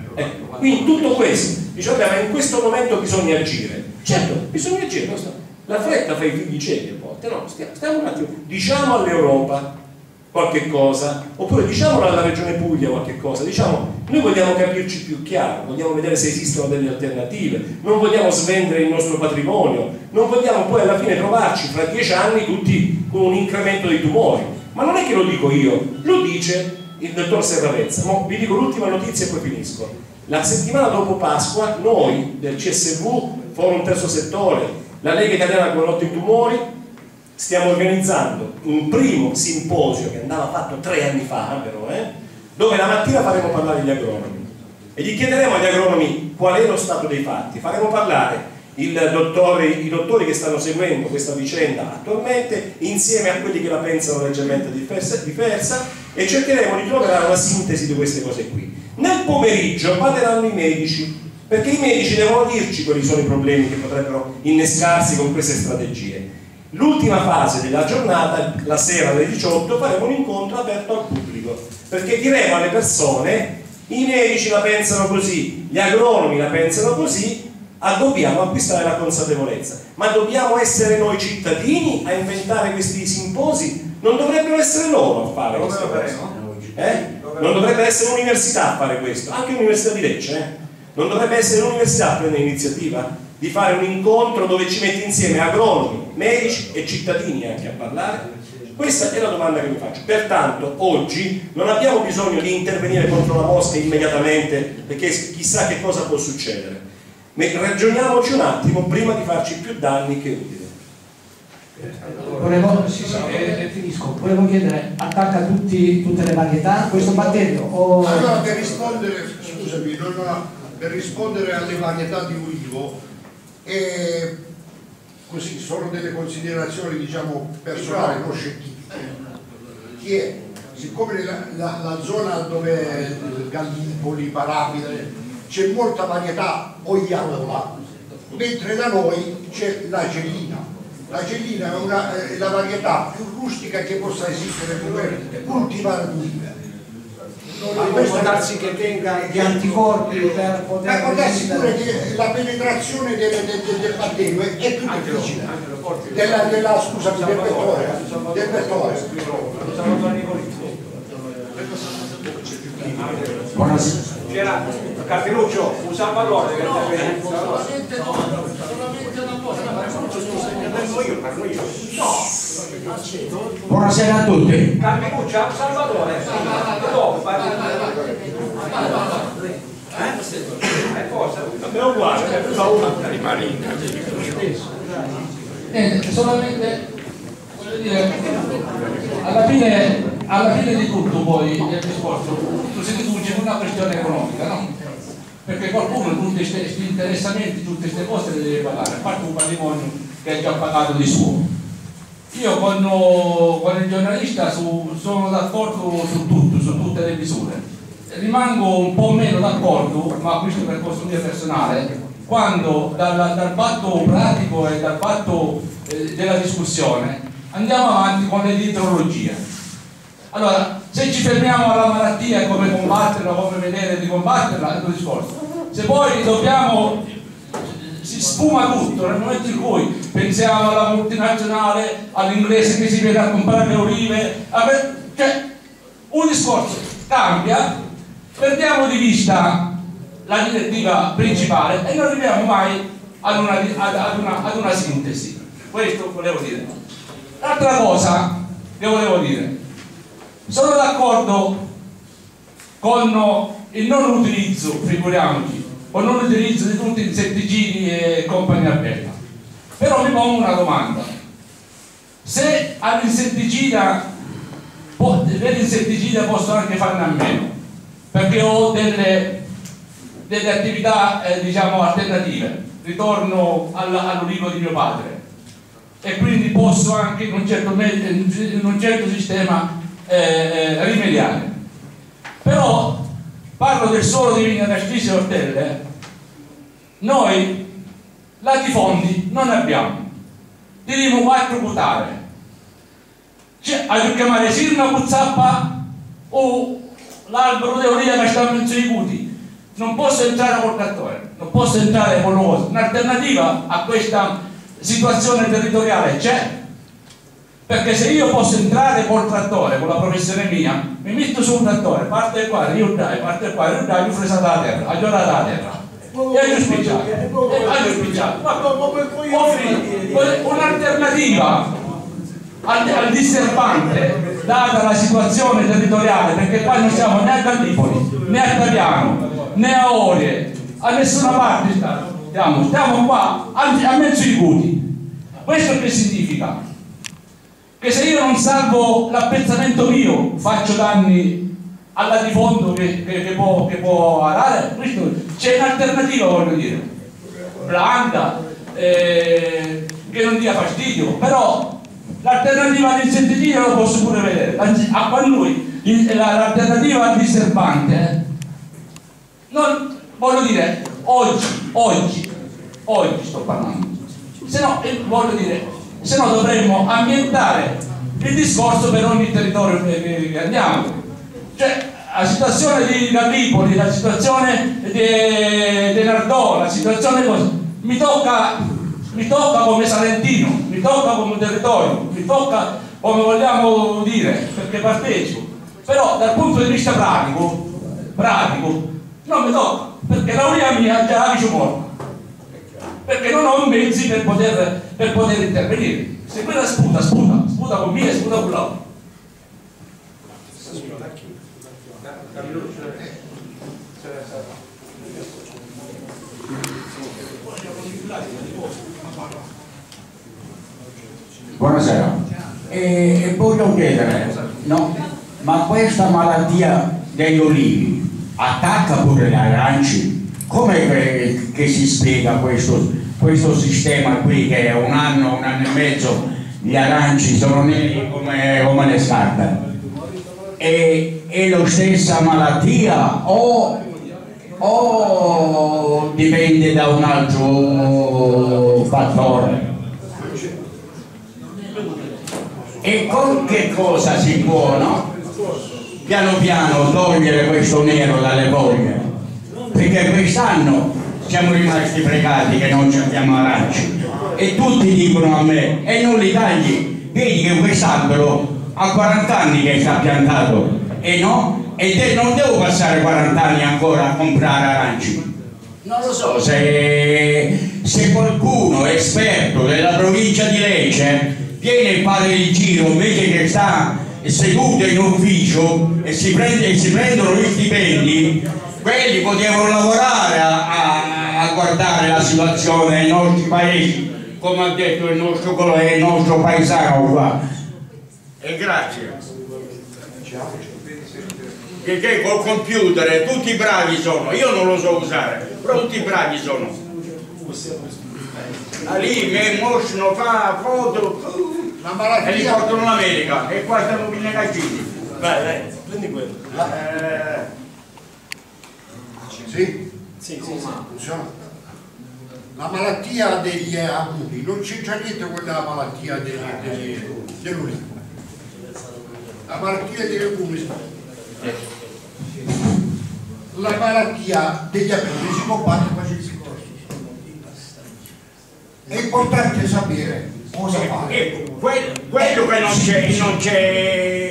Quindi tutto questo, dice vabbè, ma in questo momento bisogna agire. Certo, bisogna agire, la fretta fa i figli ciechi a volte, no? Stiamo un attimo, diciamo all'Europa qualche cosa, oppure diciamolo alla Regione Puglia qualche cosa, diciamo noi vogliamo capirci più chiaro, vogliamo vedere se esistono delle alternative, non vogliamo svendere il nostro patrimonio, non vogliamo poi alla fine trovarci fra 10 anni tutti con un incremento dei tumori. Ma non è che lo dico io, lo dice il dottor Serravezza. Vi dico l'ultima notizia e poi finisco. La settimana dopo Pasqua noi del CSV, Forum Terzo Settore, la Lega Italiana con la lotta ai tumori, stiamo organizzando un primo simposio che andava fatto 3 anni fa, però, dove la mattina faremo parlare gli agronomi e gli chiederemo agli agronomi qual è lo stato dei fatti, faremo parlare i dottori che stanno seguendo questa vicenda attualmente, insieme a quelli che la pensano leggermente diversa, e cercheremo di trovare una sintesi di queste cose qui. Nel pomeriggio parleranno i medici, perché i medici devono dirci quali sono i problemi che potrebbero innescarsi con queste strategie. L'ultima fase della giornata, la sera alle 18, faremo un incontro aperto al pubblico, perché diremo alle persone: i medici la pensano così, gli agronomi la pensano così, dobbiamo acquistare la consapevolezza. Ma dobbiamo essere noi cittadini a inventare questi simposi? Non dovrebbero essere loro a fare queste cose? Non dovrebbe essere l'università a fare questo, anche l'università di Lecce, non dovrebbe essere l'università a prendere l'iniziativa di fare un incontro dove ci metti insieme agronomi, medici e cittadini anche a parlare? Questa è la domanda che mi faccio. Pertanto oggi non abbiamo bisogno di intervenire contro la mosca immediatamente, perché chissà che cosa può succedere. Ragioniamoci un attimo prima di farci più danni che utili. Finisco. Volevo chiedere, attacca tutte le varietà questo batterio? Allora, per rispondere, scusami, per rispondere alle varietà di ulivo, così sono delle considerazioni, diciamo, personali, non scientifiche, che siccome la zona dove Gallipoli, Parapide, c'è molta varietà oiacola, mentre da noi c'è la gellina. La gellina è la varietà più rustica che possa esistere come cultivare ulive. Può darsi che tenga gli anticorpi per poter... Ma può darsi pure che la penetrazione del batterio è più difficile del vettore. Buonasera. Carteluccio, un salvatore che Buonasera a tutti. Carteluccio, un salvatore. È uguale, solamente voglio dire, alla fine di tutto poi del discorso tutto si riduce a una questione economica, no? Perché qualcuno tutti questi interessamenti, tutte queste cose le deve pagare, a parte un patrimonio che è già pagato di suo. Io con il giornalista sono d'accordo su tutto, su tutte le misure. Rimango un po' meno d'accordo, ma questo per conto mio personale, quando dal fatto pratico e dal fatto della discussione andiamo avanti con le dietrologie. Allora, se ci fermiamo alla malattia e come combatterla, come vedere di combatterla, è un discorso. Se poi si sfuma tutto nel momento in cui pensiamo alla multinazionale, all'inglese che si viene a comprare le olive, cioè un discorso cambia, perdiamo di vista la direttiva principale e non arriviamo mai ad una sintesi. Questo volevo dire. L'altra cosa che volevo dire, sono d'accordo con il non utilizzo, figuriamoci, o non utilizzo di tutti i insetticidi e compagnia bella. Però mi pongo una domanda: se dell'insetticida posso anche farne a meno, perché ho delle attività diciamo alternative, ritorno all'ulivo di mio padre e quindi posso anche in un certo sistema rimediare. Però parlo del solo di vigna d'Astice e Ortelle. Noi latifondi non ne abbiamo, diremo 4 buttare, a chiamare sia una puzzappa o l'albero di oliva che stanno in sui cuti. Non posso entrare col trattore, non posso entrare con l'uovo. Un'alternativa a questa situazione territoriale c'è, perché se io posso entrare col trattore, con la professione mia, mi metto su un trattore, parte qua, riudai, parte qua, riudai, ho fresato la terra, ho giocato la terra e ho spicciato, un'alternativa al disturbante data la situazione territoriale, perché qua non siamo né a Gallipoli, né a Taviano, né a Orie, a nessuna parte stiamo qua a mezzo di cuti. Questo che significa? Che se io non salvo l'appezzamento mio faccio danni al latifondo che può arare. C'è un'alternativa, voglio dire, blanda, che non dia fastidio, però l'alternativa del settichino lo posso pure vedere. A noi l'alternativa al disturbante, non voglio dire oggi sto parlando, se no voglio dire, se no dovremmo ambientare il discorso per ogni territorio che andiamo. Cioè, la situazione di Gallipoli, la situazione di Nardò, la situazione mi tocca come salentino, mi tocca come territorio, mi tocca come vogliamo dire, perché partecipo. Però dal punto di vista pratico non mi tocca, perché la unia mia già la vicio morta, perché non ho i mezzi per poter intervenire. Se quella sputa con me e sputa con l'altro. Buonasera, e voglio chiedere, no? Ma questa malattia degli olivi attacca pure gli aranci? Come che si spiega questo sistema qui, che è un anno e mezzo gli aranci sono neri come le scarpe? È la stessa malattia o dipende da un altro fattore? E con che cosa si può, no? Piano piano togliere questo nero dalle foglie? Perché quest'anno siamo rimasti fregati che non ci abbiamo aranci e tutti dicono a me: e non li tagli, vedi che quest'albero ha 40 anni che sta piantato, e no? E non devo passare 40 anni ancora a comprare aranci. Non lo so se qualcuno esperto della provincia di Lecce viene e fare il giro invece che sta seduto in ufficio e si prendono gli stipendi. Quelli potevano lavorare a guardare la situazione nei nostri paesi, come ha detto il nostro paesano qua. E grazie. Che col computer tutti bravi sono, io non lo so usare, però tutti bravi sono. Lì mi mostrano, fa foto e li portano in America e qua stiamo in negazioni. Vai, prendi quello. Sì? Funziona. La malattia degli aguni, non c'entra niente con la malattia dell'ulivo. La malattia degli aguni, la malattia degli aguni si combatte facendo. È importante sapere cosa fare. Quello che non c'è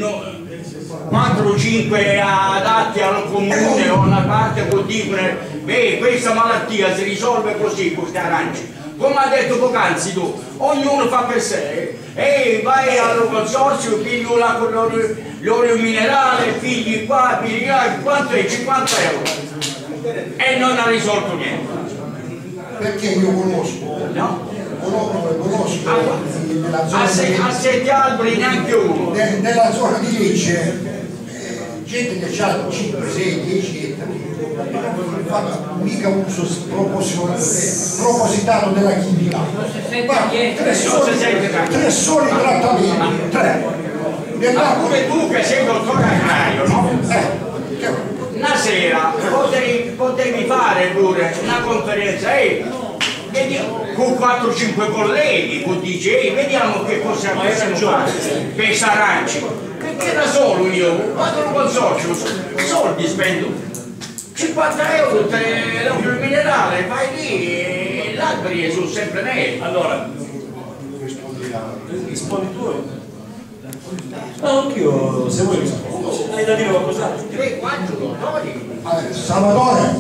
4 o 5 adatti al comune o una parte che dicono questa malattia si risolve così, queste arance. Come ha detto poc'anzi tu, ognuno fa per sé e vai al consorzio, pigli l'olio minerale, pigli qua, pigli là, quanto è? 50 euro e non ha risolto niente. Perché io conosco, no? Conosco nella zona a 7 alberi neanche uno. Nella zona di Lecce gente che ha 5, 6, 10 ettari non fa mica uso spropositato della chimica, ma 3 soli trattamenti, 3. Come tu che sei dottore agrario, no? Una sera potevi fare pure una conferenza con 4-5 colleghi, con dice vediamo che cosa possiamo fare per questi aranci, perché da solo io vado al consorzio, soldi spendo 50 euro l'olio minerale, vai lì e gli alberi sono sempre neri. Allora rispondi tu. No, anch'io se vuoi rispondo. Hai da dire qualcos'altro? 3-4 dottori. Salvatore,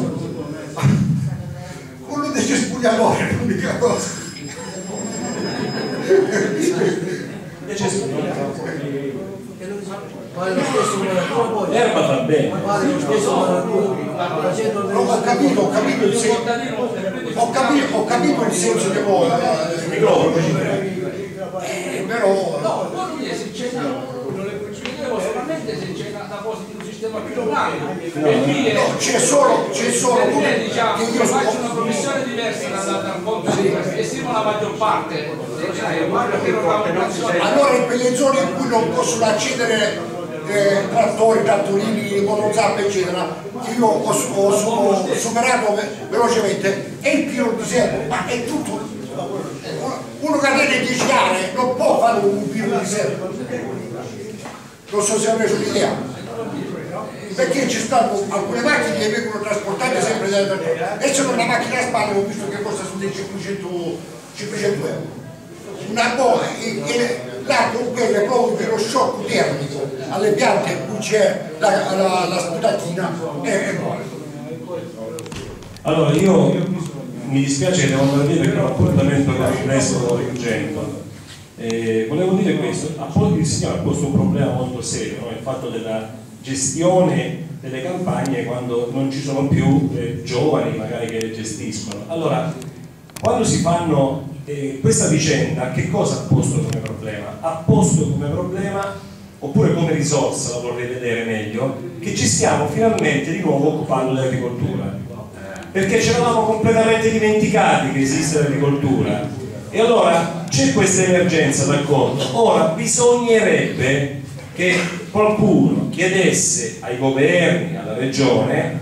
quello dei spugliatori, l'unica cosa. L'erba fa bene. Ho capito il senso. Ho capito il senso che vuole. Però no, se c'è solamente se c'è una cosa di un sistema più umano. C'è solo diciamo che faccio una professione diversa dal conto e siamo la maggior parte. Allora in quelle zone in cui non possono accedere trattori, trattorini, motozampe eccetera, che io ho superato velocemente, è il pieno di servo, ma è tutto. Uno che ha 10 anni non può fare un pieno di servo. Non so se avrei l'idea. Perché ci stanno alcune macchine che vengono trasportate sempre da e sono una macchina a spalle, ho visto che costa su dei 500 euro. Una buona, là con quelle proprio lo shock termico alle piante in cui c'è la sputatina è buona. Allora io mi dispiace che devo andare via perché ho un appuntamento presto urgente. Volevo dire questo, il signore ha posto un problema molto serio, no? Il fatto della gestione delle campagne quando non ci sono più giovani magari che le gestiscono. Allora, quando si fanno questa vicenda, che cosa ha posto come problema? Ha posto come problema, oppure come risorsa, la vorrei vedere meglio, che ci stiamo finalmente di nuovo occupando dell'agricoltura, perché ci eravamo completamente dimenticati che esiste l'agricoltura. E allora c'è questa emergenza, d'accordo? Ora bisognerebbe che qualcuno chiedesse ai governi, alla regione,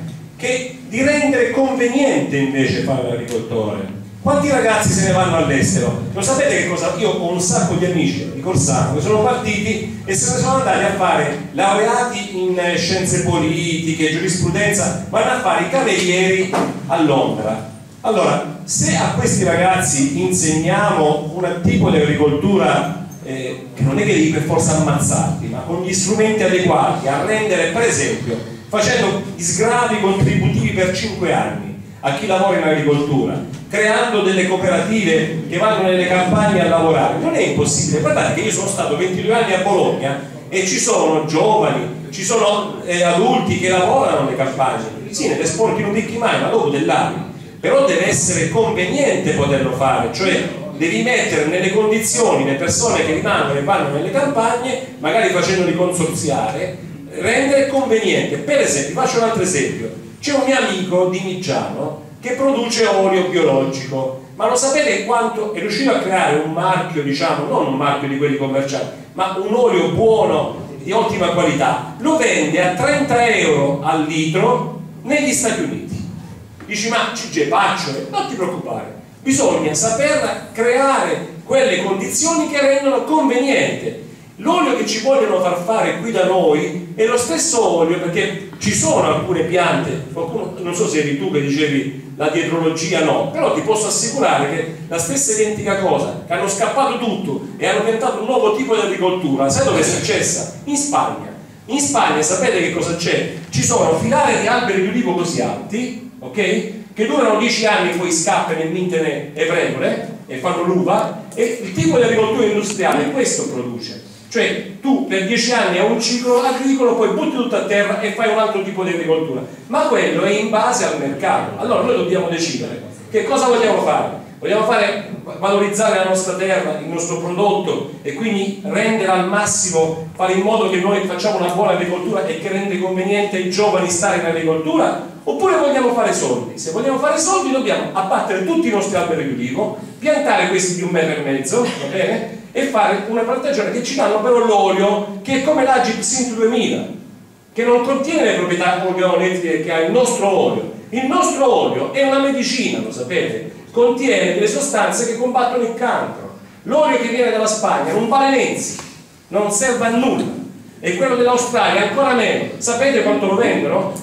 di rendere conveniente invece fare l'agricoltore. Quanti ragazzi se ne vanno all'estero? Lo sapete che cosa? Io ho un sacco di amici di Corsano che sono partiti e se ne sono andati a fare laureati in scienze politiche, giurisprudenza, vanno a fare i camerieri a Londra. Allora, se a questi ragazzi insegniamo un tipo di agricoltura che non è che devi per forza ammazzarti, ma con gli strumenti adeguati a rendere, per esempio, facendo gli sgravi contributivi per 5 anni a chi lavora in agricoltura, creando delle cooperative che vanno nelle campagne a lavorare, non è impossibile. Guardate che io sono stato 22 anni a Bologna e ci sono giovani, ci sono adulti che lavorano nelle campagne, sì, nelle sporchi non picchi mai, ma dopo dell'anno. Però deve essere conveniente poterlo fare, cioè devi mettere nelle condizioni le persone che rimangono e vanno nelle campagne, magari facendoli consorziare, rendere conveniente. Per esempio, faccio un altro esempio, c'è un mio amico di Miggiano che produce olio biologico, ma lo sapete quanto è riuscito a creare un marchio, diciamo, non un marchio di quelli commerciali, ma un olio buono, di ottima qualità, lo vende a 30 euro al litro negli Stati Uniti. Dici, ma CG Pacciole, non ti preoccupare, bisogna saper creare quelle condizioni che rendono conveniente. L'olio che ci vogliono far fare qui da noi è lo stesso olio, perché ci sono alcune piante, qualcuno, non so se eri tu che dicevi la dietrologia, no, però ti posso assicurare che la stessa identica cosa, che hanno scappato tutto e hanno inventato un nuovo tipo di agricoltura. Sai dove è successa? In Spagna. In Spagna sapete che cosa c'è? Ci sono filare di alberi di ulivo così alti, ok? Che durano 10 anni, poi scappano e mintene e premole e fanno l'uva, e il tipo di agricoltura industriale questo produce. Cioè tu per 10 anni hai un ciclo agricolo, poi butti tutto a terra e fai un altro tipo di agricoltura, ma quello è in base al mercato. Allora noi dobbiamo decidere che cosa vogliamo fare. Vogliamo valorizzare la nostra terra, il nostro prodotto, e quindi rendere al massimo, fare in modo che noi facciamo una buona agricoltura e che rende conveniente ai giovani stare in agricoltura, oppure vogliamo fare soldi? Se vogliamo fare soldi dobbiamo abbattere tutti i nostri alberi di ulivo, piantare questi di 1,5 metri, va bene? E fare una piantagione che ci danno però l'olio, che è come l'Agip Sint 2000, che non contiene le proprietà organolettiche che ha il nostro olio. Il nostro olio è una medicina, lo sapete, contiene delle sostanze che combattono il cancro. L'olio che viene dalla Spagna non vale niente, non serve a nulla, e quello dell'Australia ancora meno. Sapete quanto lo vendono?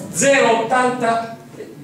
0,80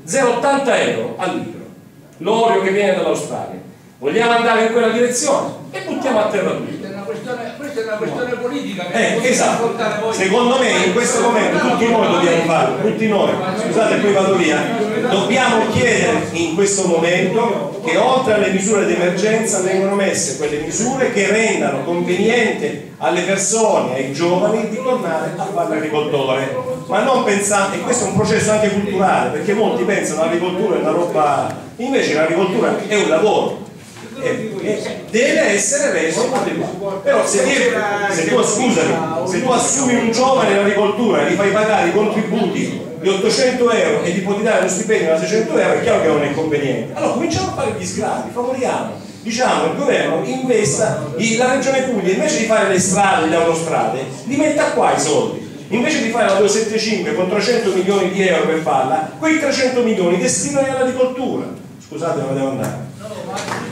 euro al litro l'olio che viene dall'Australia. Vogliamo andare in quella direzione e buttiamo a terra tutto. Questa è una questione politica. Esatto. Secondo me in questo momento tutti noi dobbiamo fare, tutti noi, scusate poi vado via, dobbiamo chiedere in questo momento che oltre alle misure di emergenza vengano messe quelle misure che rendano conveniente alle persone, ai giovani, di tornare a fare l'agricoltore, ma non pensate, e questo è un processo anche culturale, perché molti pensano all'agricoltura è una roba, invece l'agricoltura è un lavoro. deve essere reso adeguato. Però se tu, scusami, se tu assumi un giovane in agricoltura e gli fai pagare i contributi di 800 euro e gli puoi dare uno stipendio da 600 euro, è chiaro che non è conveniente. Allora cominciamo a fare gli sgravi, favoriamo. Diciamo, il governo investa, la regione Puglia invece di fare le strade, le autostrade, li metta qua i soldi. Invece di fare la 275 con 300 milioni di euro per farla, quei 300 milioni destinati all'agricoltura. Scusate, ma devo andare.